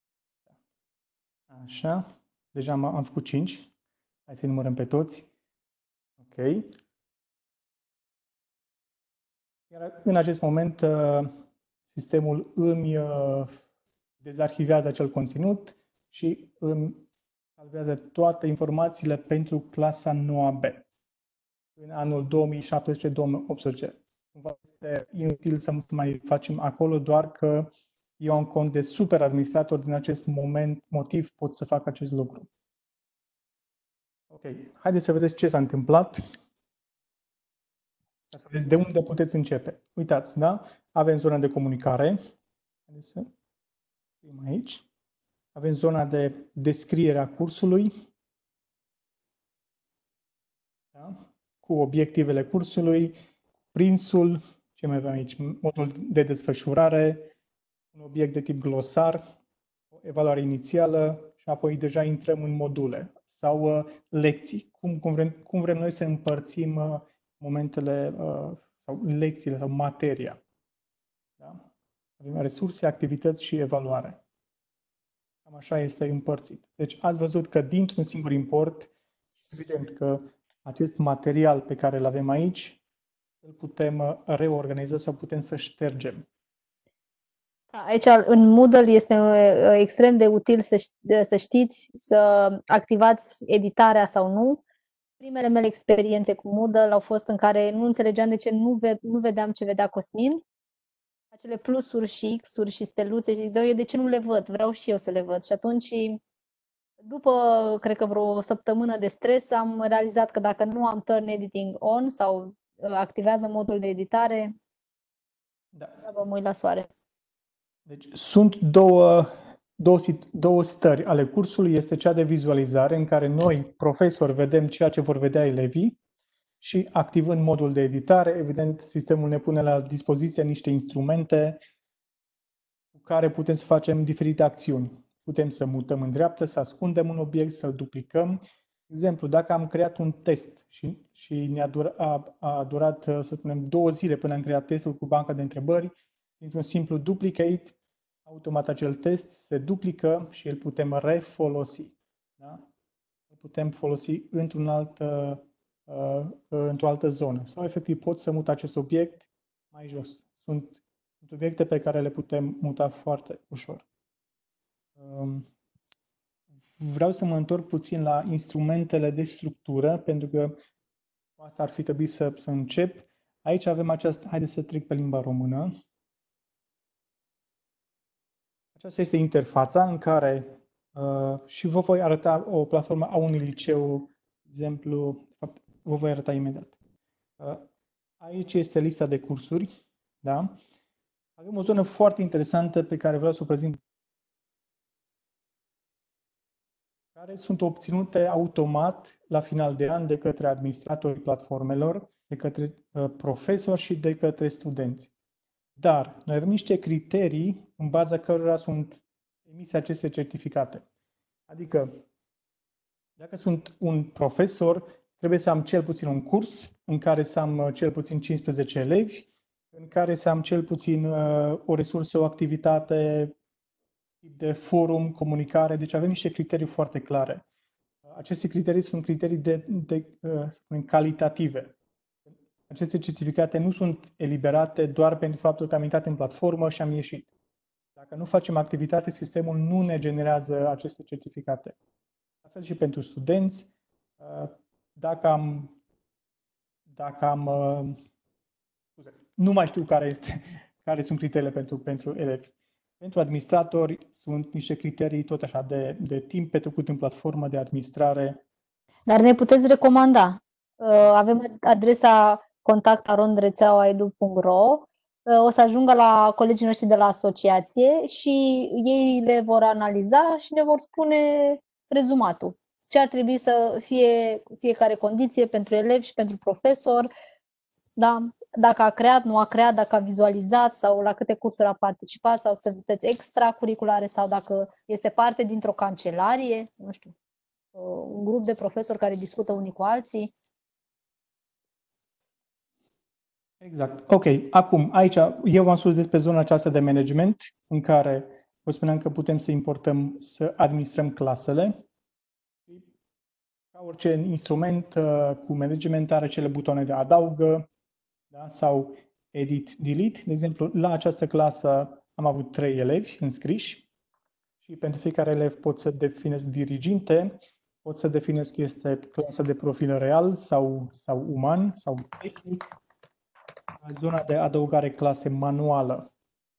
Așa. Deja am, am făcut cinci. Hai să-i numărăm pe toți. Ok. Iar în acest moment, sistemul îmi dezarhivează acel conținut și îmi salvează toate informațiile pentru clasa nouă B în anul două mii șaptesprezece două mii optsprezece. Este inutil să mai facem acolo, doar că eu am cont de super administrator, din acest moment, motiv, pot să fac acest lucru. Ok, haideți să vedeți ce s-a întâmplat. Să vedeți de unde puteți începe. Uitați, da? Avem zona de comunicare. Haideți să fim aici. Avem zona de descriere a cursului. Da? Cu obiectivele cursului, prinsul, ce mai avem aici? Modul de desfășurare, un obiect de tip glosar, o evaluare inițială și apoi deja intrăm în module sau uh, lecții. Cum, cum, vrem, cum vrem noi să împărțim uh, momentele uh, sau lecțiile sau materia. Da? Avem resurse, activități și evaluare. Cam așa este împărțit. Deci ați văzut că dintr-un singur import, evident că acest material pe care îl avem aici, îl putem reorganiza sau putem să ștergem. Aici, în Moodle, este extrem de util să, să știți, să activați editarea sau nu. Primele mele experiențe cu Moodle au fost în care nu înțelegeam de ce nu, ve- nu vedeam ce vedea Cosmin. Acele plusuri și X-uri și steluțe și zic, eu de ce nu le văd? Vreau și eu să le văd. Și atunci, după, cred că vreo o săptămână de stres, am realizat că dacă nu am turn editing on sau activează modul de editare, da, vă mă uit la soare. Deci sunt două, două, două stări ale cursului. Este cea de vizualizare, în care noi, profesori, vedem ceea ce vor vedea elevii și activând modul de editare, evident, sistemul ne pune la dispoziție niște instrumente care putem să facem diferite acțiuni. Putem să mutăm în dreapta, să ascundem un obiect, să-l duplicăm. De exemplu, dacă am creat un test și, și ne-a durat, a, a durat, să spunem, două zile până am creat testul cu banca de întrebări, dintr-un simplu duplicate, automat acel test se duplică și îl putem refolosi. Da? Îl putem folosi într-un alt, uh, într-o altă zonă. Sau, efectiv, pot să mut acest obiect mai jos. Sunt, sunt obiecte pe care le putem muta foarte ușor. Um, vreau să mă întorc puțin la instrumentele de structură, pentru că asta ar fi trebuit să, să încep. Aici avem această, haideți să trec pe limba română. Aceasta este interfața în care uh, și vă voi arăta o platformă a unui liceu, de exemplu, de fapt, vă voi arăta imediat. Uh, aici este lista de cursuri, da? Avem o zonă foarte interesantă pe care vreau să o prezint, care sunt obținute automat la final de an de către administratorii platformelor, de către uh, profesori și de către studenți. Dar noi avem niște criterii în baza cărora sunt emise aceste certificate. Adică, dacă sunt un profesor, trebuie să am cel puțin un curs în care să am cel puțin cincisprezece elevi, în care să am cel puțin uh, o resursă, o activitate, tip de forum, comunicare. Deci avem niște criterii foarte clare. Aceste criterii sunt criterii de, de uh, să spunem, calitative. Aceste certificate nu sunt eliberate doar pentru faptul că am intrat în platformă și am ieșit. Dacă nu facem activitate, sistemul nu ne generează aceste certificate. La fel și pentru studenți. Dacă am, dacă am nu mai știu care, este, care sunt criteriile pentru, pentru elevi. Pentru administratori sunt niște criterii tot așa de, de timp petrecut în platformă, de administrare. Dar ne puteți recomanda. Avem adresa contact arond rețeaua edu punct ro. O să ajungă la colegii noștri de la asociație și ei le vor analiza și ne vor spune rezumatul. Ce ar trebui să fie fiecare condiție pentru elevi și pentru profesor, da? Dacă a creat, nu a creat, dacă a vizualizat sau la câte cursuri a participat sau activități extracurriculare sau dacă este parte dintr-o cancelarie, nu știu, un grup de profesori care discută unii cu alții. Exact. Ok. Acum, aici, eu v-am spus despre zona aceasta de management, în care vă spuneam că putem să importăm, să administrăm clasele. Ca orice instrument cu management are cele butoane de adaugă, da? Sau edit, delete. De exemplu, la această clasă am avut trei elevi înscriși și pentru fiecare elev pot să definesc diriginte, pot să definesc că este clasa de profil real sau, sau uman sau tehnic. Zona de adăugare clase manuală.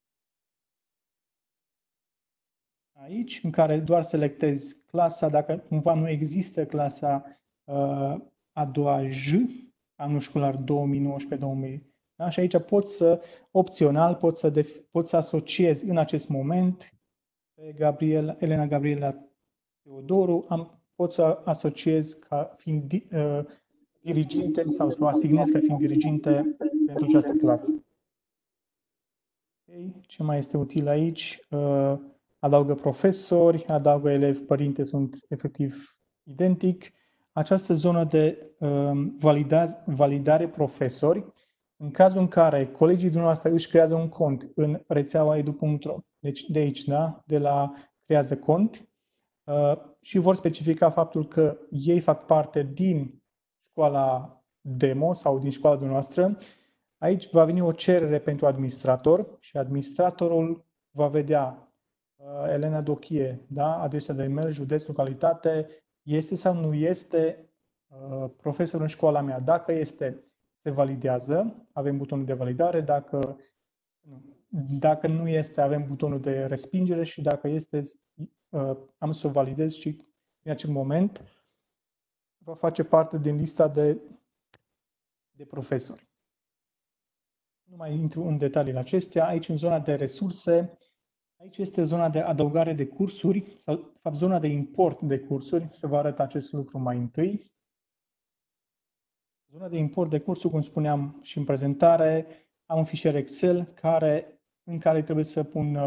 Aici, în care doar selectez clasa, dacă cumva nu există clasa uh, a doua J, anul școlar două mii nouăsprezece două mii. Da? Și aici pot să, opțional, pot să, def, pot să asociez în acest moment pe Gabriela, Elena Gabriela Teodoru, am, pot să asociez ca fiind uh, diriginte sau să o asignez ca fiind diriginte pentru această clasă. Okay. Ce mai este util aici? Uh, adaugă profesori, adaugă elevi, părinte, sunt efectiv identic. Această zonă de uh, valida, validare profesori, în cazul în care colegii dumneavoastră își creează un cont în rețeaua edu punct ro, deci de aici, da? De la creează cont, uh, și vor specifica faptul că ei fac parte din școala demo sau din școala dumneavoastră. Aici va veni o cerere pentru administrator și administratorul va vedea uh, Elena Dochie, da? Adresa de e-mail, județ, localitate, este sau nu este uh, profesor în școala mea. Dacă este, se validează, avem butonul de validare, dacă nu, dacă nu este, avem butonul de respingere și dacă este, uh, am să o validez și în acel moment va face parte din lista de, de profesori. Nu mai intru în detaliile acestea. Aici, în zona de resurse, aici este zona de adăugare de cursuri, sau, de fapt, zona de import de cursuri. Să vă arăt acest lucru mai întâi. Zona de import de cursuri, cum spuneam și în prezentare, am un fișier Excel care, în care trebuie să pun uh,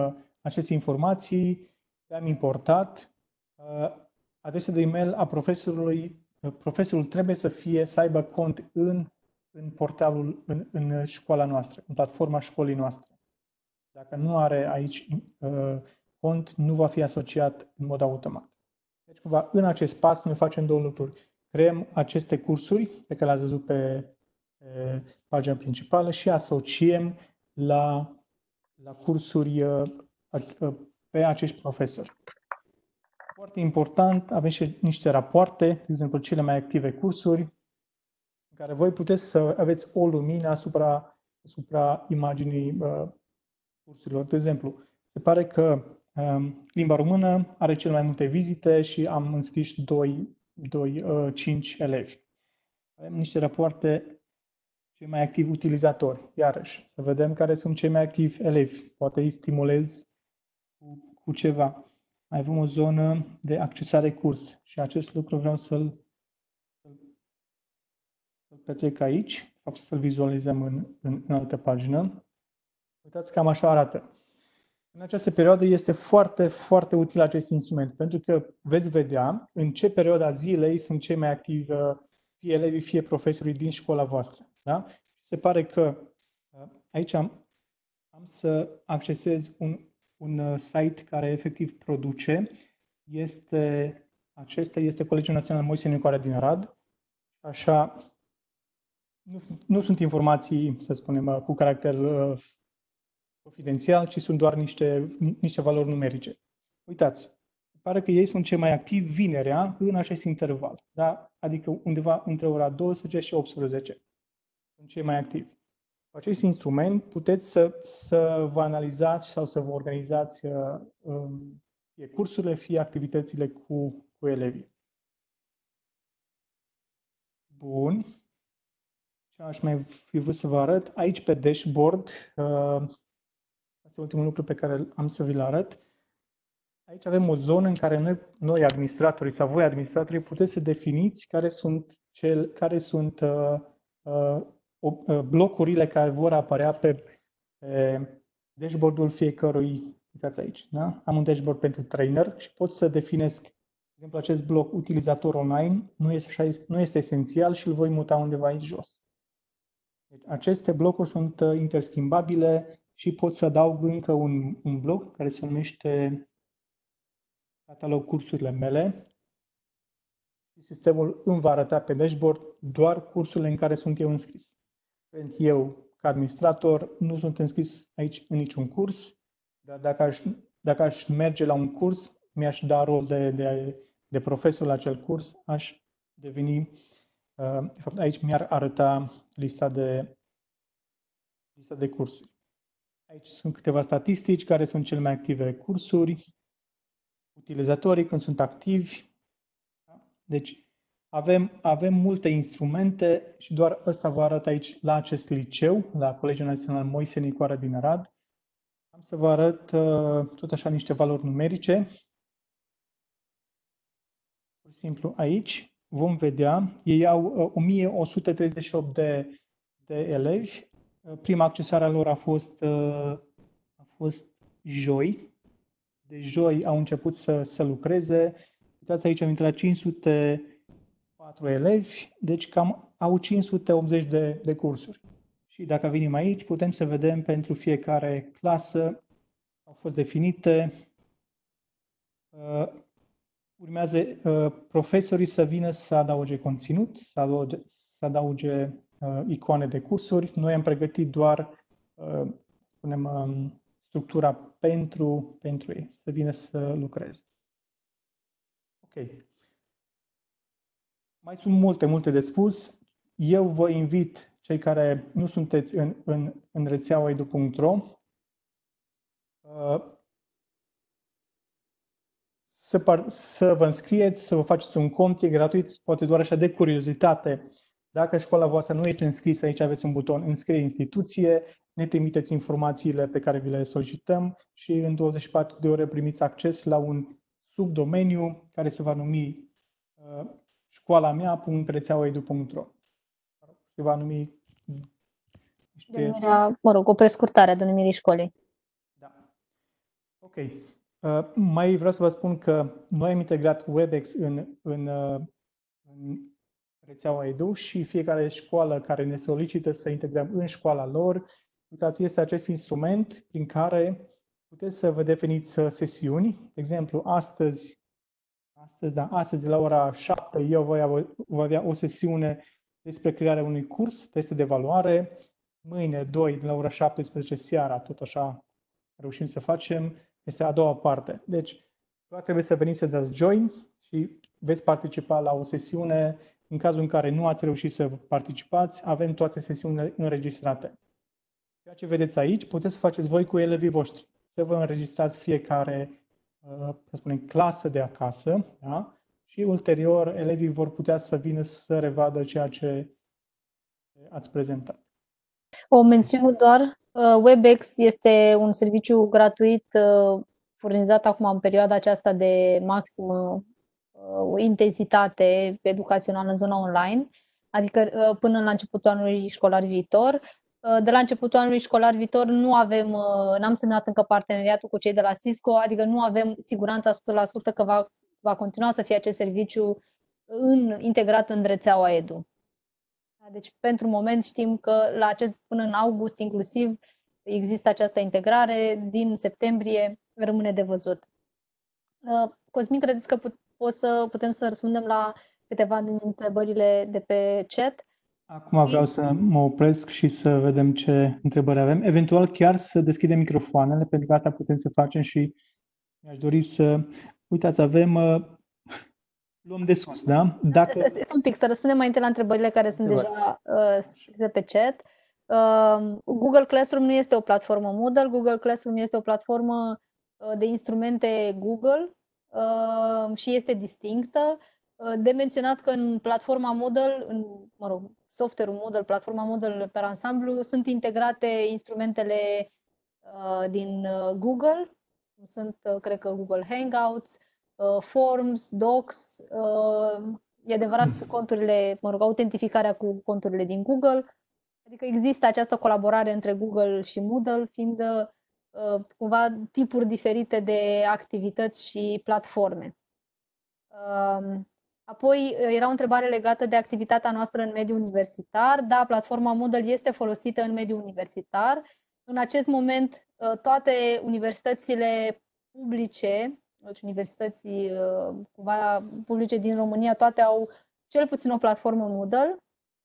aceste informații, le-am importat. Adresa de e-mail a profesorului, profesorul trebuie să fie, să aibă cont în, în portalul, în, în școala noastră, în platforma școlii noastre. Dacă nu are aici uh, cont, nu va fi asociat în mod automat. Deci, cumva, în acest pas, noi facem două lucruri. Creăm aceste cursuri pe care le-ați văzut pe, pe pagina principală și asociem la, la cursuri uh, uh, pe acești profesori. Foarte important, avem și niște rapoarte, de exemplu, cele mai active cursuri, în care voi puteți să aveți o lumină asupra, asupra imaginii uh, cursurilor. De exemplu, se pare că um, limba română are cel mai multe vizite și am înscris doi, doi, uh, cinci elevi. Avem niște rapoarte cei mai activi utilizatori. Iarăși, să vedem care sunt cei mai activi elevi. Poate îi stimulez cu, cu ceva. Mai avem o zonă de accesare curs și acest lucru vreau să-l, să-l petrec aici, sau să-l vizualizăm în, în, în altă pagină. Uitați, cam așa arată. În această perioadă este foarte, foarte util acest instrument, pentru că veți vedea în ce perioada zilei sunt cei mai activi, fie elevii, fie profesorii din școala voastră. Da? Se pare că aici am, am să accesez un, un site care efectiv produce. Este, acesta este Colegiul Național Moise Nicoara din Arad. Așa, nu, nu sunt informații, să spunem, cu caracter uh, confidențial, ci sunt doar niște, niște valori numerice. Uitați, pare că ei sunt cei mai activi vinerea în acest interval, da? Adică undeva între ora douăsprezece și optsprezece. Sunt cei mai activi. Cu acest instrument puteți să, să vă analizați sau să vă organizați uh, um, fie cursurile, fie activitățile cu, cu elevii. Bun. Ce aș mai fi vrut să vă arăt? Aici pe dashboard, uh, asta e ultimul lucru pe care am să vi-l arăt. Aici avem o zonă în care noi, noi administratorii sau voi administratorii puteți să definiți care sunt, cel, care sunt uh, uh, blocurile care vor apărea pe, pe dashboard-ul fiecărui. Uitați aici, da? Am un dashboard pentru trainer și pot să definesc, de exemplu, acest bloc utilizator online nu este, așa, nu este esențial și îl voi muta undeva aici jos. Deci, aceste blocuri sunt interschimbabile și pot să adaug încă un, un bloc care se numește catalog cursurile mele. Sistemul îmi va arăta pe dashboard doar cursurile în care sunt eu înscris. Pentru eu, ca administrator, nu sunt înscris aici în niciun curs, dar dacă aș, dacă aș merge la un curs, mi-aș da rol de, de, de profesor la acel curs, aș deveni, uh, de fapt aici mi-ar arăta lista de, lista de cursuri. Aici sunt câteva statistici, care sunt cele mai active cursuri, utilizatorii când sunt activi. Deci avem, avem multe instrumente și doar ăsta vă arăt aici la acest liceu, la Colegiul Național Moise Nicoara din Arad. Am să vă arăt uh, tot așa niște valori numerice. Pur și simplu aici vom vedea, ei au uh, o mie o sută treizeci și opt de, de elevi. Uh, prima accesare a lor a fost, uh, a fost joi. De joi au început să, să lucreze. Uitați aici, am intrat la cinci sute patru elevi, deci cam au cinci sute optzeci de, de cursuri. Și dacă venim aici, putem să vedem pentru fiecare clasă au fost definite. Uh, urmează uh, profesorii să vină să adauge conținut, să adauge, să adauge uh, icoane de cursuri. Noi am pregătit doar uh, spunem, um, structura pentru, pentru ei, să vină să lucreze. Ok. Mai sunt multe, multe de spus. Eu vă invit, cei care nu sunteți în, în, în rețeaua edu punct ro, să, par, să vă înscrieți, să vă faceți un cont, e gratuit, poate doar așa de curiozitate. Dacă școala voastră nu este înscrisă, aici aveți un buton înscrie instituție, ne trimiteți informațiile pe care vi le solicităm și în douăzeci și patru de ore primiți acces la un subdomeniu care se va numi uh, școala mea punct rețeaua edu punct ro. Se va numi denumirea, mă rog, o prescurtare a denumirii școlii. Da. Ok. Ok. Uh, mai vreau să vă spun că noi am integrat WebEx în, în, uh, în rețeaua Edu și fiecare școală care ne solicită să integrăm în școala lor, uitați, este acest instrument prin care puteți să vă definiți sesiuni. De exemplu, astăzi, astăzi, da, astăzi la ora șapte eu voi avea, voi avea o sesiune despre crearea unui curs, teste de evaluare. Mâine, doi, la ora șaptesprezece seara, tot așa reușim să facem, este a doua parte. Deci, doar trebuie să veniți să dați join și veți participa la o sesiune. În cazul în care nu ați reușit să participați, avem toate sesiunile înregistrate. Ceea ce vedeți aici, puteți să faceți voi cu elevii voștri. Să vă înregistrați fiecare, să spunem, clasă de acasă, da? Și ulterior elevii vor putea să vină să revadă ceea ce ați prezentat. O mențiune doar, WebEx este un serviciu gratuit furnizat acum în perioada aceasta de maximă intensitate educațională în zona online, adică până la începutul anului școlar viitor. De la începutul anului școlar viitor nu avem, n-am semnat încă parteneriatul cu cei de la Cisco, adică nu avem siguranța o sută la sută că va, va continua să fie acest serviciu în, integrat în rețeaua Edu. Deci, pentru moment știm că la acest, până în august inclusiv există această integrare, din septembrie rămâne de văzut. Cosmin, credeți că put, pot să, putem să răspundem la câteva din întrebările de pe chat? Acum vreau să mă opresc și să vedem ce întrebări avem. Eventual chiar să deschidem microfoanele, pentru că asta putem să facem și mi-aș dori să... Uitați, avem... Luăm de sus, da? Dacă... Este un pic, să răspundem mai întâi la întrebările care sunt deja uh, scrise pe chat. Uh, Google Classroom nu este o platformă Moodle, Google Classroom este o platformă uh, de instrumente Google uh, și este distinctă. Uh, de menționat că în platforma Moodle, în, mă rog, software-ul Moodle, platforma Moodle pe ansamblu, sunt integrate instrumentele uh, din uh, Google. Sunt, uh, cred că, Google Hangouts, Uh, Forms, Docs, uh, e adevărat cu conturile, mă rog, autentificarea cu conturile din Google, adică există această colaborare între Google și Moodle, fiind uh, cumva tipuri diferite de activități și platforme. Uh, apoi era o întrebare legată de activitatea noastră în mediul universitar. Da, platforma Moodle este folosită în mediul universitar. În acest moment, uh, toate universitățile publice, deci universității cumva publice din România, toate au cel puțin o platformă Moodle.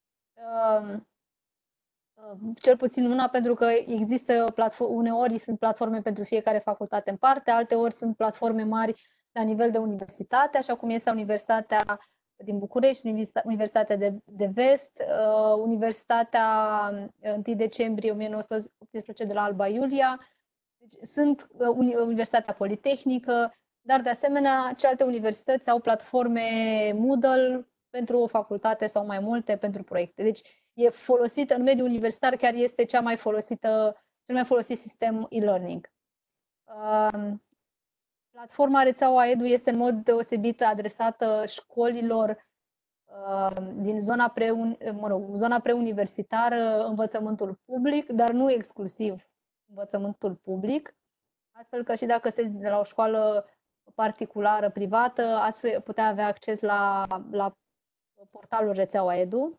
Cel puțin una, pentru că există platforme, uneori sunt platforme pentru fiecare facultate în parte, alteori sunt platforme mari la nivel de universitate, așa cum este Universitatea din București, Universitatea de, de Vest, Universitatea întâi decembrie o mie nouă sute optsprezece de la Alba Iulia, deci sunt Universitatea Politehnică, dar de asemenea celelalte universități au platforme Moodle pentru o facultate sau mai multe pentru proiecte. Deci e folosită în mediul universitar, chiar este cea mai folosită, cel mai folosit sistem e-learning. Uh, platforma rețeaua Edu este în mod deosebit adresată școlilor uh, din zona, pre, mă rog, zona preuniversitară, învățământul public, dar nu exclusiv învățământul public, astfel că și dacă sunteți de la o școală particulară, privată, astfel putea avea acces la, la portalul rețeaua Edu.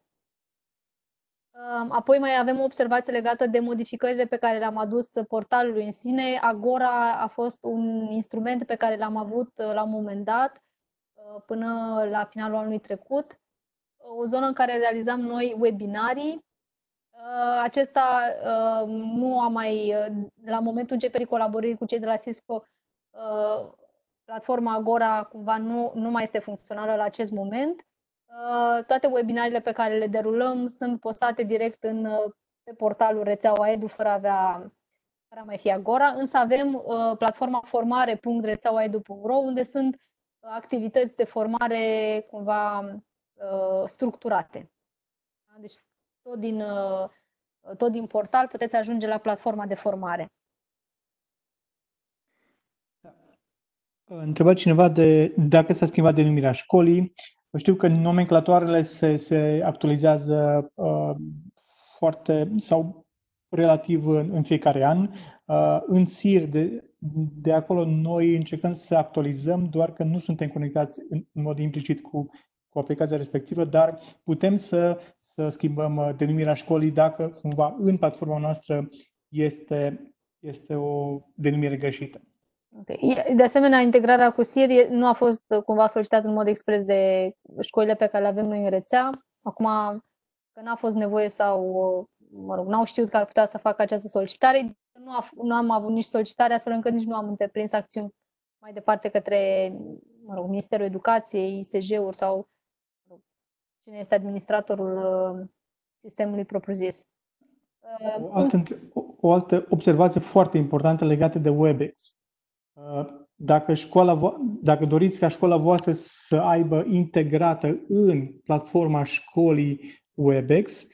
Apoi mai avem o observație legată de modificările pe care le-am adus portalului în sine. Agora a fost un instrument pe care l-am avut la un moment dat, până la finalul anului trecut, o zonă în care realizam noi webinarii. Acesta nu a mai, la momentul începerii colaborării cu cei de la Cisco, platforma Agora cumva nu, nu mai este funcțională la acest moment. Toate webinariile pe care le derulăm sunt postate direct în, pe portalul rețeaua Edu, fără a, avea, fără a mai fi Agora, însă avem uh, platforma formare punct rețeaua edu punct ro, unde sunt activități de formare cumva uh, structurate. Deci tot din, uh, tot din portal puteți ajunge la platforma de formare. Întreba cineva de dacă s-a schimbat denumirea școlii. Știu că nomenclatoarele se, se actualizează uh, foarte sau relativ în, în fiecare an. Uh, în S I R, de, de acolo noi încercăm să actualizăm, doar că nu suntem conectați în, în mod implicit cu, cu aplicația respectivă, dar putem să, să schimbăm uh, denumirea școlii dacă cumva în platforma noastră este, este o denumire greșită. Okay. De asemenea, integrarea cu Siri nu a fost uh, cumva solicitată în mod expres de școlile pe care le avem noi în rețea. Acum, că n-a fost nevoie sau, uh, mă rog, n-au știut că ar putea să facă această solicitare, nu, a, nu am avut nici solicitare, astfel încât nici nu am întreprins acțiuni mai departe către, mă rog, Ministerul Educației, I S J-uri sau mă rog, cine este administratorul uh, sistemului propriu-zis. Uh, O altă, o altă observație foarte importantă legată de WebEx. Dacă, școala, dacă doriți ca școala voastră să aibă integrată în platforma școlii WebEx,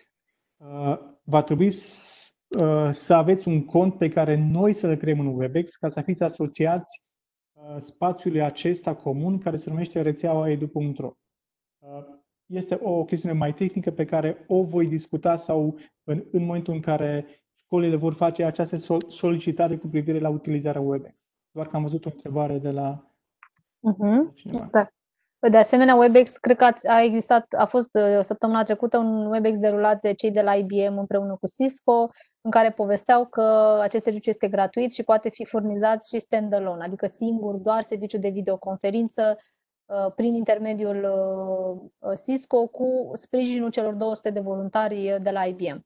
va trebui să aveți un cont pe care noi să-l creăm în WebEx ca să fiți asociați spațiului acesta comun care se numește rețeaua edu punct ro. Este o chestiune mai tehnică pe care o voi discuta sau în, în momentul în care școlile vor face această solicitare cu privire la utilizarea WebEx. Doar că am văzut o întrebare de la uh-huh. cineva. Exact. De asemenea, WebEx, cred că a existat, a fost săptămâna trecută un WebEx derulat de cei de la I B M împreună cu Cisco, în care povesteau că acest serviciu este gratuit și poate fi furnizat și stand-alone, adică singur, doar serviciu de videoconferință prin intermediul Cisco cu sprijinul celor două sute de voluntari de la I B M.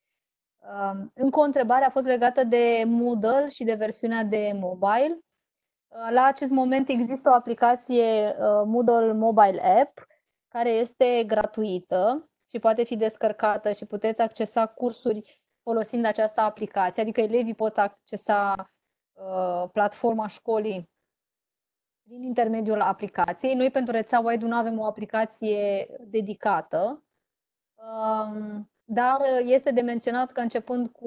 Încă o întrebare a fost legată de Moodle și de versiunea de mobile. La acest moment există o aplicație Moodle Mobile App care este gratuită și poate fi descărcată și puteți accesa cursuri folosind această aplicație, adică elevii pot accesa uh, platforma școlii prin intermediul aplicației. Noi pentru rețeaua Edu nu avem o aplicație dedicată, um, dar este de menționat că începând cu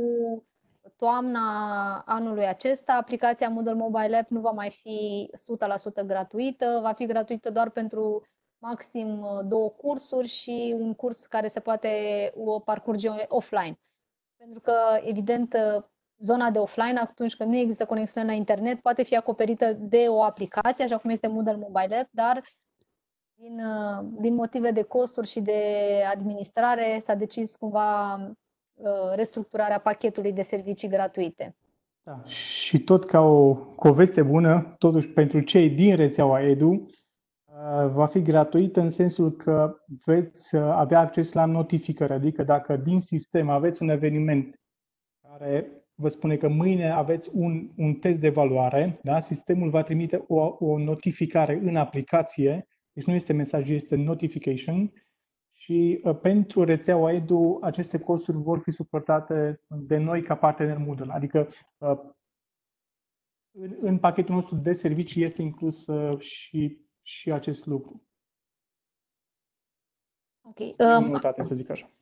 toamna anului acesta, aplicația Moodle Mobile App nu va mai fi o sută la sută gratuită, va fi gratuită doar pentru maxim două cursuri și un curs care se poate parcurge offline. Pentru că, evident, zona de offline, atunci când nu există conexiune la internet, poate fi acoperită de o aplicație, așa cum este Moodle Mobile App, dar din, din motive de costuri și de administrare s-a decis cumva restructurarea pachetului de servicii gratuite. Da. Și tot ca o, ca o veste bună, totuși pentru cei din rețeaua Edu, va fi gratuită în sensul că veți avea acces la notificări, adică dacă din sistem aveți un eveniment care vă spune că mâine aveți un, un test de evaluare, da? Sistemul va trimite o, o notificare în aplicație, deci nu este mesaj, este notification. Și uh, pentru rețeaua Edu, aceste costuri vor fi suportate de noi ca partener Moodle. Adică uh, în, în pachetul nostru de servicii este inclus uh, și, și acest lucru. Ok. E o Um, noutate, să zic așa.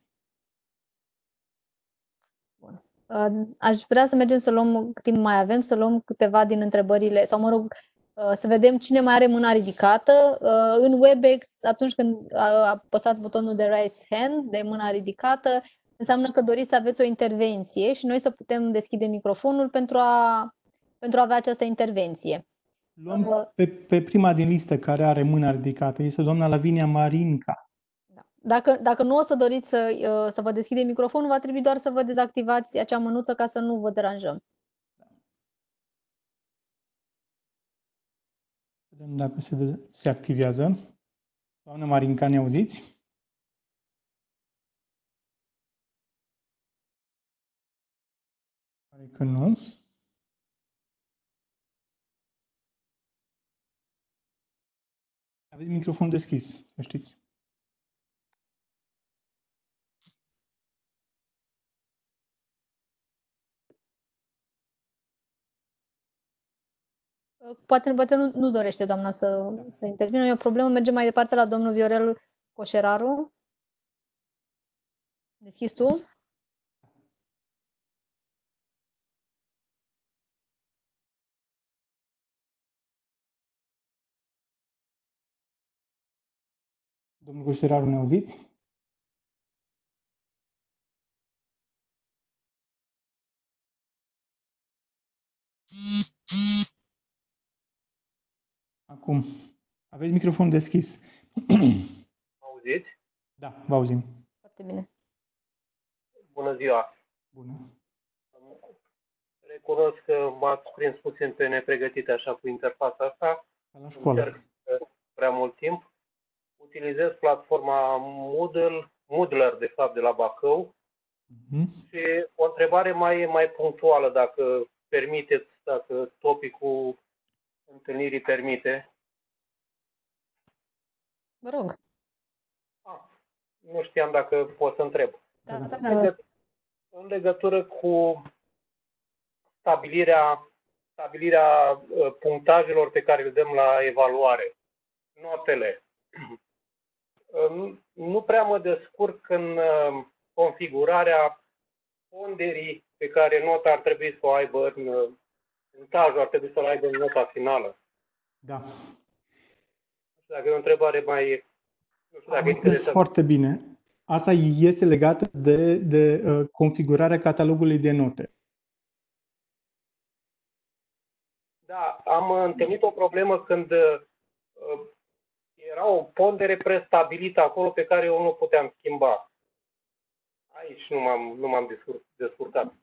Bun. Uh, aș vrea să mergem să luăm, cât timp mai avem, să luăm câteva din întrebările, sau mă rog, uh, să vedem cine mai are mâna ridicată. Uh, în WebEx, atunci când apăsați butonul de Raise Hand, de mâna ridicată, înseamnă că doriți să aveți o intervenție și noi să putem deschide microfonul pentru a, pentru a avea această intervenție. Luăm uh, pe, pe prima din listă care are mâna ridicată, este doamna Lavinia Marinca. Dacă, dacă nu o să doriți să, să vă deschide microfonul, va trebui doar să vă dezactivați acea mânuță ca să nu vă deranjăm. Vedem dacă se, se activează. Doamna Marinca, ne auziți? Pare că nu. Aveți microfonul deschis, să știți. Poate, poate nu, nu dorește doamna să, să intervină. E o problemă. Mergem mai departe la domnul Viorel Coșeraru. Deschizi tu? Domnul Coșeraru, ne auziți? Acum, aveți microfonul deschis. Auziți? Da, vă auzim. Foarte bine. Bună ziua! Bună. Recunosc că m-ați prins puțin pe nepregătit așa cu interfața asta. Ca la școală. Încerc prea mult timp. Utilizez platforma Moodle, Moodler, de fapt, de la Bacău. Mm-hmm. Și o întrebare mai, mai punctuală, dacă permiteți, dacă topicul întâlnirii permite. Vă rog. Ah, nu știam dacă pot să întreb. Da, da, În, legătură, în legătură cu stabilirea, stabilirea punctajelor pe care le dăm la evaluare, notele. Nu prea mă descurc în configurarea ponderii pe care nota ar trebui să o aibă, în punctajul ar trebui să o aibă în nota finală. Da. Dacă e o întrebare mai... Nu știu dacă Am înțeles e foarte bine. Asta este legată de, de uh, configurarea catalogului de note. Da, am întâlnit o problemă când uh, era o pondere prestabilită acolo pe care eu nu puteam schimba. Aici nu m-am, nu m-am descurcat.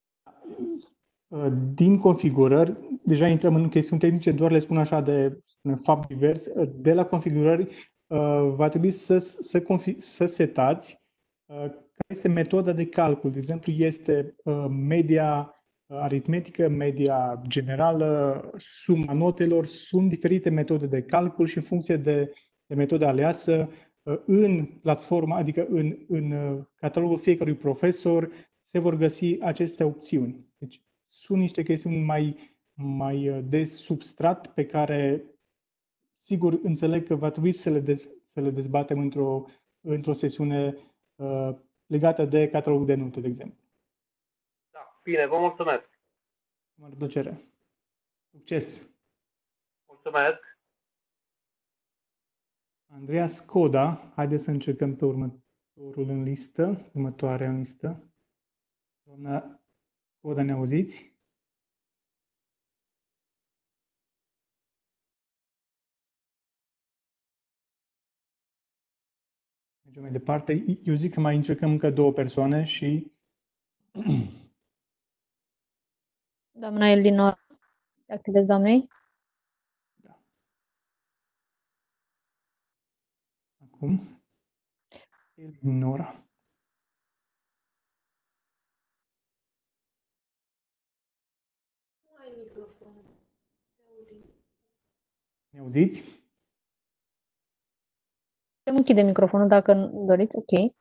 Din configurări, deja intrăm în chestiuni tehnice, doar le spun așa de spune, fapt divers. De la configurări va trebui să, să, să setați care este metoda de calcul. De exemplu, este media aritmetică, media generală, suma notelor. Sunt diferite metode de calcul și în funcție de, de metoda aleasă, în platforma, adică în, în catalogul fiecărui profesor, se vor găsi aceste opțiuni. Deci sunt niște chestiuni mai, mai de substrat pe care, sigur, înțeleg că va trebui să le, dez, să le dezbatem într-o, într-o sesiune uh, legată de catalogul de note, de exemplu. Da, bine, vă mulțumesc. Cu mare plăcere. Succes! Mulțumesc! Andreea Scoda, haideți să încercăm pe următorul în listă, următoarea în listă. Doamna Scoda, ne auziți? Mergem mai departe. Eu zic că mai încercăm încă două persoane și... Doamna Elinor, activez doamnei? Da. Acum. Elinora. Ne auziți? Putem închide microfonul dacă doriți, ok.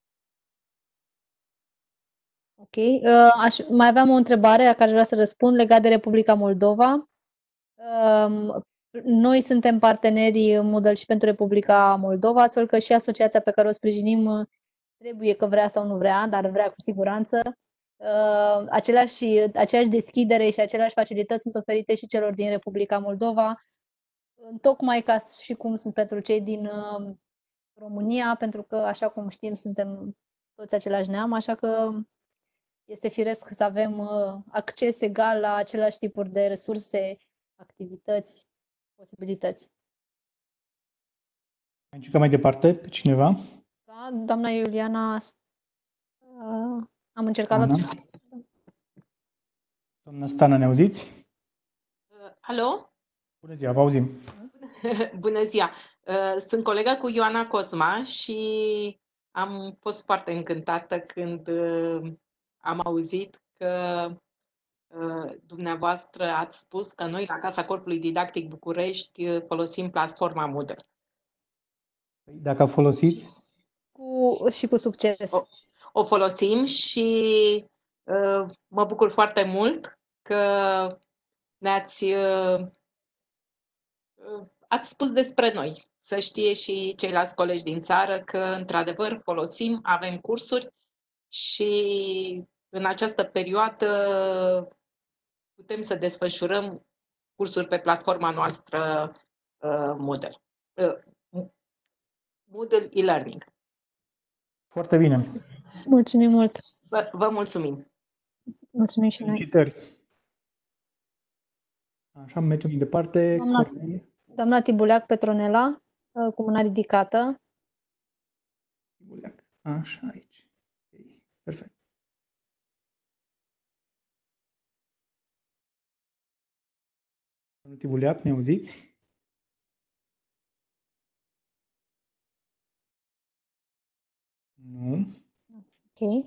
Ok. Uh, aș, mai aveam o întrebare la care aș vrea să răspund legat de Republica Moldova. Uh, noi suntem parteneri Moodle și pentru Republica Moldova, astfel că și asociația pe care o sprijinim trebuie că vrea sau nu vrea, dar vrea cu siguranță. Uh, aceleași, aceeași deschidere și aceleași facilități sunt oferite și celor din Republica Moldova, tocmai ca și cum sunt pentru cei din uh, România, pentru că, așa cum știm, suntem toți același neam, așa că este firesc să avem uh, acces egal la aceleași tipuri de resurse, activități, posibilități. Mai încercăm mai departe pe cineva? Da, doamna Iuliana, uh, am încercat Ana. la... Doamna Stana, ne auziți? Uh, alo? Bună ziua, vă auzim. Bună ziua! Uh, sunt colega cu Ioana Cosma și am fost foarte încântată când uh, am auzit că uh, dumneavoastră ați spus că noi la Casa Corpului Didactic București uh, folosim platforma Moodle. Dacă folosiți? Cu, și cu succes. O, o folosim și uh, mă bucur foarte mult că ne-ați uh, ați spus despre noi. Să știe și ceilalți colegi din țară că, într-adevăr, folosim, avem cursuri și în această perioadă putem să desfășurăm cursuri pe platforma noastră uh, Moodle. Uh, Moodle e-learning. Foarte bine. Mulțumim mult. Vă, vă mulțumim. Mulțumim și noi. Felicitări. Așa, mergem mai departe. Doamna, Doamna Tibuleac Petronela, cu mâna ridicată. Tibuleac. Așa, aici. Okay. Perfect. Doamna Tibuleac, ne auziți? Nu. Ok.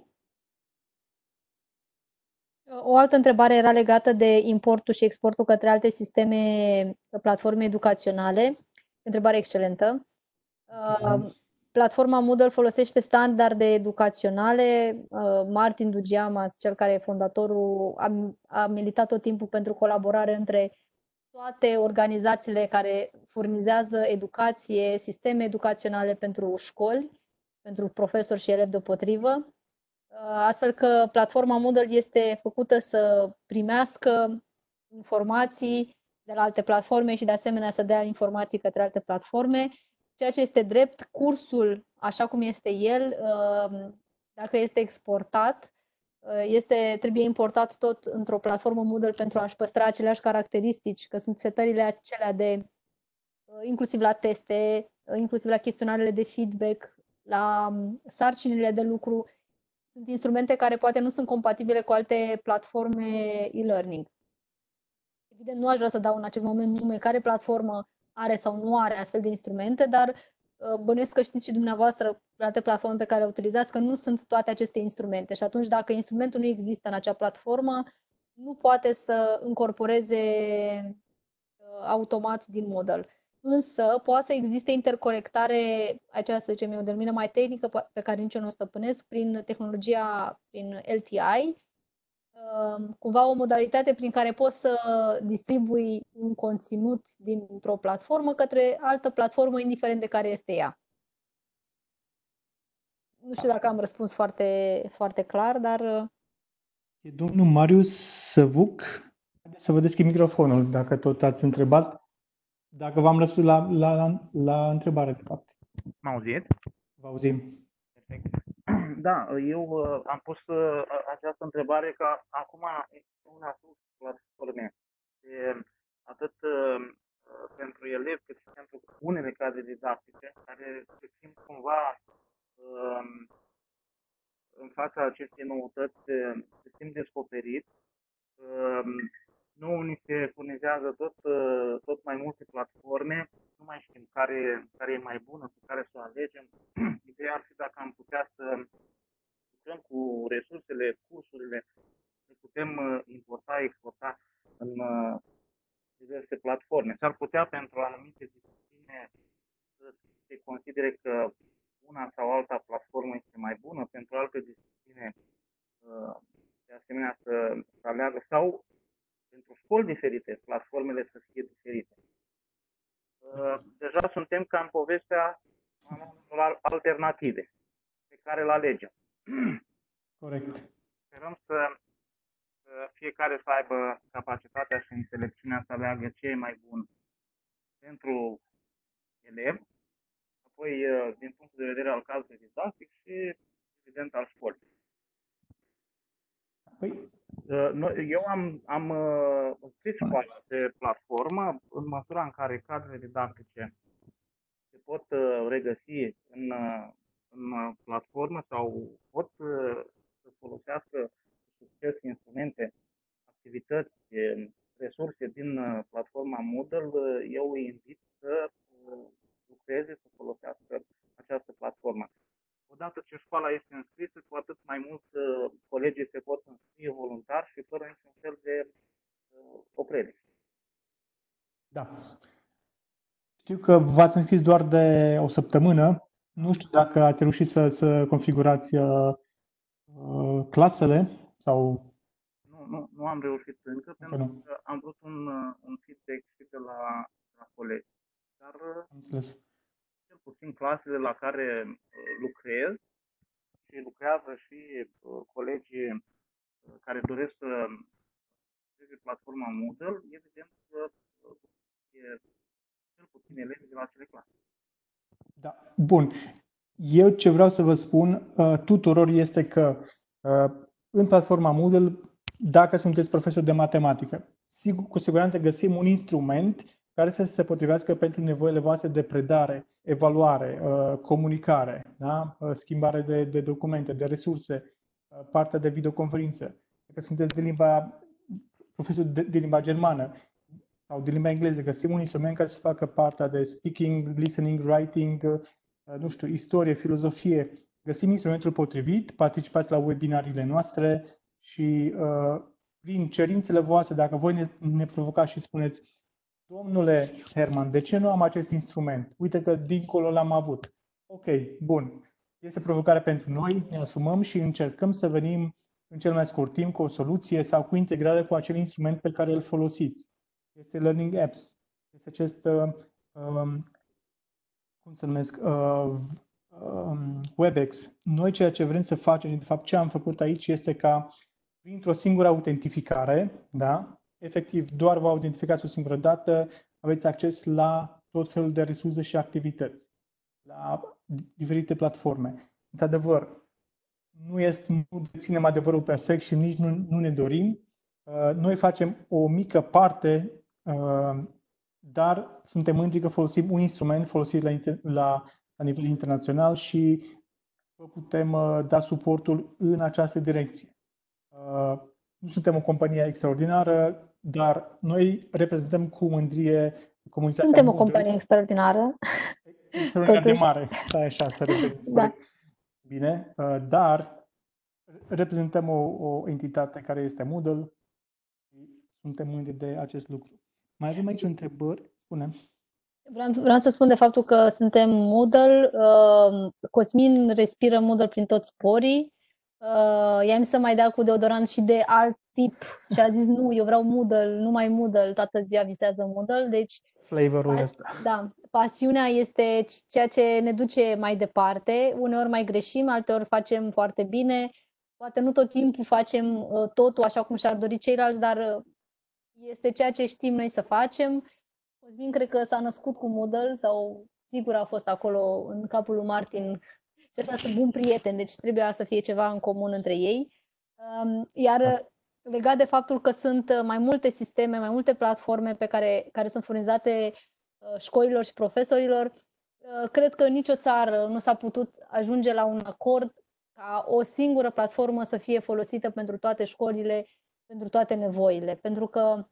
O altă întrebare era legată de importul și exportul către alte sisteme, platforme educaționale. Întrebare excelentă. Okay. Platforma Moodle folosește standarde educaționale. Martin Dugiamas, cel care e fondatorul, a, a militat tot timpul pentru colaborare între toate organizațiile care furnizează educație, sisteme educaționale pentru școli, pentru profesori și elevi deopotrivă, astfel că platforma Moodle este făcută să primească informații de la alte platforme și de asemenea să dea informații către alte platforme. Ceea ce este drept, cursul, așa cum este el, dacă este exportat, este, trebuie importat tot într-o platformă Moodle pentru a-și păstra aceleași caracteristici, că sunt setările acelea de, inclusiv la teste, inclusiv la chestionarele de feedback, la sarcinile de lucru. Sunt instrumente care poate nu sunt compatibile cu alte platforme e-learning. Evident, nu aș vrea să dau în acest moment nume care platformă are sau nu are astfel de instrumente, dar bănuiesc că știți și dumneavoastră pe alte platforme pe care le utilizați că nu sunt toate aceste instrumente și atunci dacă instrumentul nu există în acea platformă, nu poate să încorporeze automat din Moodle. Însă poate să existe interconectare, aceea să zicem, e o denumină mai tehnică pe care nici eu nu o stăpânesc, prin tehnologia, prin L T I, cumva o modalitate prin care poți să distribui un conținut dintr-o platformă către altă platformă, indiferent de care este ea. Nu știu dacă am răspuns foarte, foarte clar, dar... E domnul Marius Săvuc. Haideți să vă deschid microfonul, dacă tot ați întrebat. Dacă v-am răspuns la, la, la, la întrebare, de fapt. Mă auziți? Vă auzim. Perfect. Da, eu uh, am pus uh, această întrebare că acum una sus platforme, atât uh, pentru elevi cât și pentru unele cadre didactice, care se simt cumva uh, în fața acestei noutăți, se simt descoperit. Uh, nu ni se furnizează tot, uh, tot mai multe platforme, nu mai știm care, care e mai bună, cu care să o alegem. Ideea ar fi dacă am putea să lucrăm cu resursele, cursurile, le putem uh, importa, exporta în uh, diverse platforme. S-ar putea pentru anumite discipline să se considere că una sau alta platformă este mai bună, pentru alte discipline uh, de asemenea să, să aleagă, sau pentru școli diferite, platformele să fie diferite. Uh, deja suntem ca în povestea alternative pe care le alegem. Corect. Sperăm să, să fiecare să aibă capacitatea și înțelepciunea să aleagă ce e mai bun pentru elev, apoi din punct de vedere al cadrului didactic și, evident, al școlii. Păi? Eu am, am scris școala pe platformă în măsura în care cadrele didactice se pot regăsi în, în platformă sau pot să folosească succes instrumente, activități, resurse din platforma Moodle. Eu îi invit să lucreze, să folosească această platformă. Odată ce școala este înscrisă, cu atât mai mult colegii se pot înscrie voluntar și fără niciun fel de oprire. Da. Știu că v-ați înscris doar de o săptămână. Nu știu dacă ați reușit să, să configurați uh, clasele sau... Nu, nu, nu am reușit încă, pentru nu. că am vrut un, un feedback și de la, la colegi. Dar am înțeles. Cel puțin clasele la care uh, lucrez și lucrează și uh, colegii uh, care doresc să lucreze platforma Moodle, evident că uh, e cel puțin elevi de la acele clase. Da. Bun. Eu ce vreau să vă spun uh, tuturor este că uh, în platforma Moodle, dacă sunteți profesor de matematică, sigur, cu siguranță găsim un instrument care să se potrivească pentru nevoile voastre de predare, evaluare, comunicare, da? Schimbare de, de documente, de resurse, partea de videoconferință. Dacă sunteți de limba, profesor de, de limba germană sau de limba engleză, găsim un instrument care să facă partea de speaking, listening, writing, nu știu, istorie, filozofie. Găsim instrumentul potrivit, participați la webinariile noastre și uh, prin cerințele voastre, dacă voi ne, ne provocați și spuneți: domnule Herman, de ce nu am acest instrument? Uite că dincolo l-am avut. Ok, bun. Este provocare pentru noi, ne asumăm și încercăm să venim în cel mai scurt timp cu o soluție sau cu integrare cu acel instrument pe care îl folosiți. Este Learning Apps. Este acest, uh, um, cum se numesc, uh, um, WebEx. Noi ceea ce vrem să facem, de fapt ce am făcut aici, este ca printr-o singură autentificare, da? Efectiv, doar vă autentificați o singură dată, aveți acces la tot felul de resurse și activități, la diferite platforme. Într-adevăr, nu, este, nu deținem adevărul perfect și nici nu, nu ne dorim. Noi facem o mică parte, dar suntem mândri că folosim un instrument folosit la, la, la nivel internațional și vă putem da suportul în această direcție. Nu suntem o companie extraordinară, dar noi reprezentăm cu mândrie comunitatea Suntem Moodle. o companie extraordinară. Extraordinar de mare, stai așa, să repet. Da. Bine, dar reprezentăm o, o entitate care este Moodle și suntem mândri de acest lucru. Mai avem aici întrebări? Spune. Vreau, vreau să spun de faptul că suntem Moodle. Uh, Cosmin respiră Moodle prin toți porii. Uh, i-am să mai dea cu deodorant și de alt tip și a zis nu, eu vreau Moodle, nu mai Moodle, toată ziua visează Moodle, deci flavorul ăsta. Da, pasiunea este ceea ce ne duce mai departe, uneori mai greșim, alteori facem foarte bine, poate nu tot timpul facem uh, totul așa cum și-ar dori ceilalți, dar uh, este ceea ce știm noi să facem. Cosmin cred că s-a născut cu Moodle sau sigur a fost acolo în capul lui Martin și ăștia sunt buni prieteni, deci trebuia să fie ceva în comun între ei. Iar legat de faptul că sunt mai multe sisteme, mai multe platforme pe care, care sunt furnizate școlilor și profesorilor, cred că în nicio țară nu s-a putut ajunge la un acord ca o singură platformă să fie folosită pentru toate școlile, pentru toate nevoile. Pentru că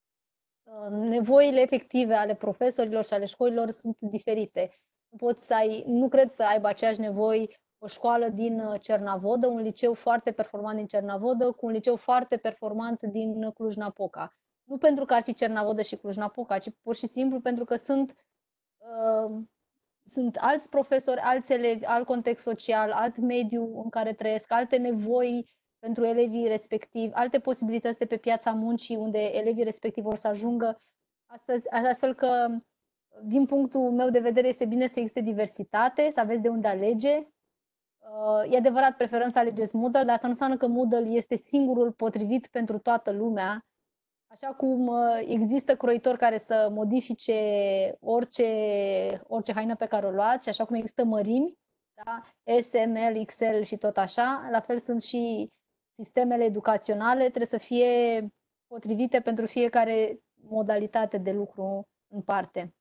nevoile efective ale profesorilor și ale școlilor sunt diferite. Nu poți să ai, nu cred să aibă aceeași nevoi o școală din Cernavodă, un liceu foarte performant din Cernavodă, cu un liceu foarte performant din Cluj-Napoca. Nu pentru că ar fi Cernavodă și Cluj-Napoca, ci pur și simplu pentru că sunt, uh, sunt alți profesori, alți elevi, alt context social, alt mediu în care trăiesc, alte nevoi pentru elevii respectivi, alte posibilități de pe piața muncii unde elevii respectivi vor să ajungă. Astăzi, astfel că, din punctul meu de vedere, este bine să existe diversitate, să aveți de unde alege. E adevărat, preferăm să alegeți Moodle, dar asta nu înseamnă că Moodle este singurul potrivit pentru toată lumea. Așa cum există croitori care să modifice orice, orice haină pe care o luați și așa cum există mărimi, da? S, M, L, X L și tot așa, la fel sunt și sistemele educaționale, trebuie să fie potrivite pentru fiecare modalitate de lucru în parte.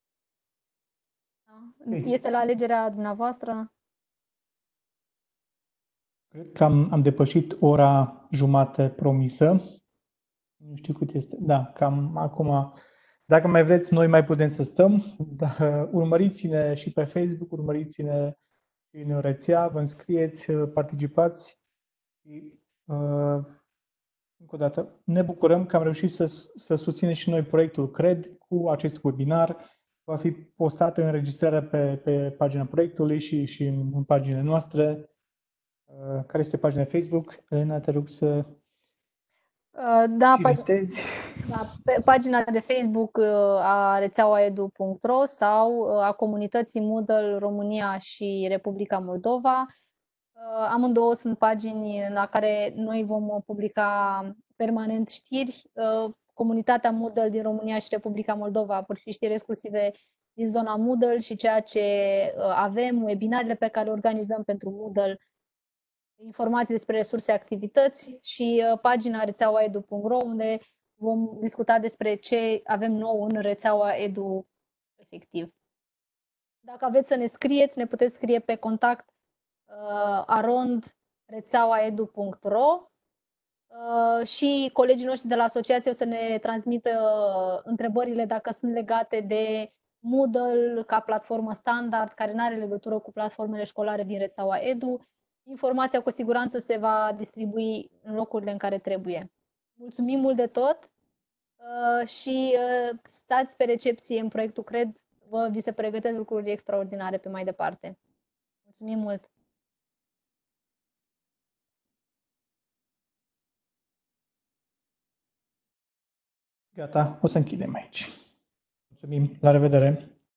Da? Este la alegerea dumneavoastră. Cred că am, am depășit ora jumate promisă. Nu știu cât este. Da, cam acum. Dacă mai vreți, noi mai putem să stăm. Da, urmăriți-ne și pe Facebook, urmăriți-ne și în rețea, vă înscrieți, participați. Și, uh, încă o dată, ne bucurăm că am reușit să, să susținem și noi proiectul Cred cu acest webinar. Va fi postată înregistrarea pe, pe pagina proiectului și, și în, în paginile noastre. Uh, care este pagina Facebook? Elena, te rog să uh, da, pagina, da, pe pagina de Facebook uh, a rețeaua edu punct ro sau uh, a comunității Moodle România și Republica Moldova. Uh, amândouă sunt pagini la care noi vom publica permanent știri. Uh, comunitatea Moodle din România și Republica Moldova vor fi știri exclusive din zona Moodle și ceea ce uh, avem, webinarele pe care le organizăm pentru Moodle, informații despre resurse, activități și uh, pagina rețeaua edu punct ro, unde vom discuta despre ce avem nou în rețeaua Edu efectiv. Dacă aveți să ne scrieți, ne puteți scrie pe contact uh, arond rețeaua edu punct ro uh, și colegii noștri de la asociație o să ne transmită uh, întrebările dacă sunt legate de Moodle ca platformă standard, care nu are legătură cu platformele școlare din rețeaua Edu. Informația cu siguranță se va distribui în locurile în care trebuie. Mulțumim mult de tot uh, și uh, stați pe recepție în proiectul Cred. Vă, vi se pregătesc lucruri extraordinare pe mai departe. Mulțumim mult! Gata, o să închidem aici. Mulțumim, la revedere!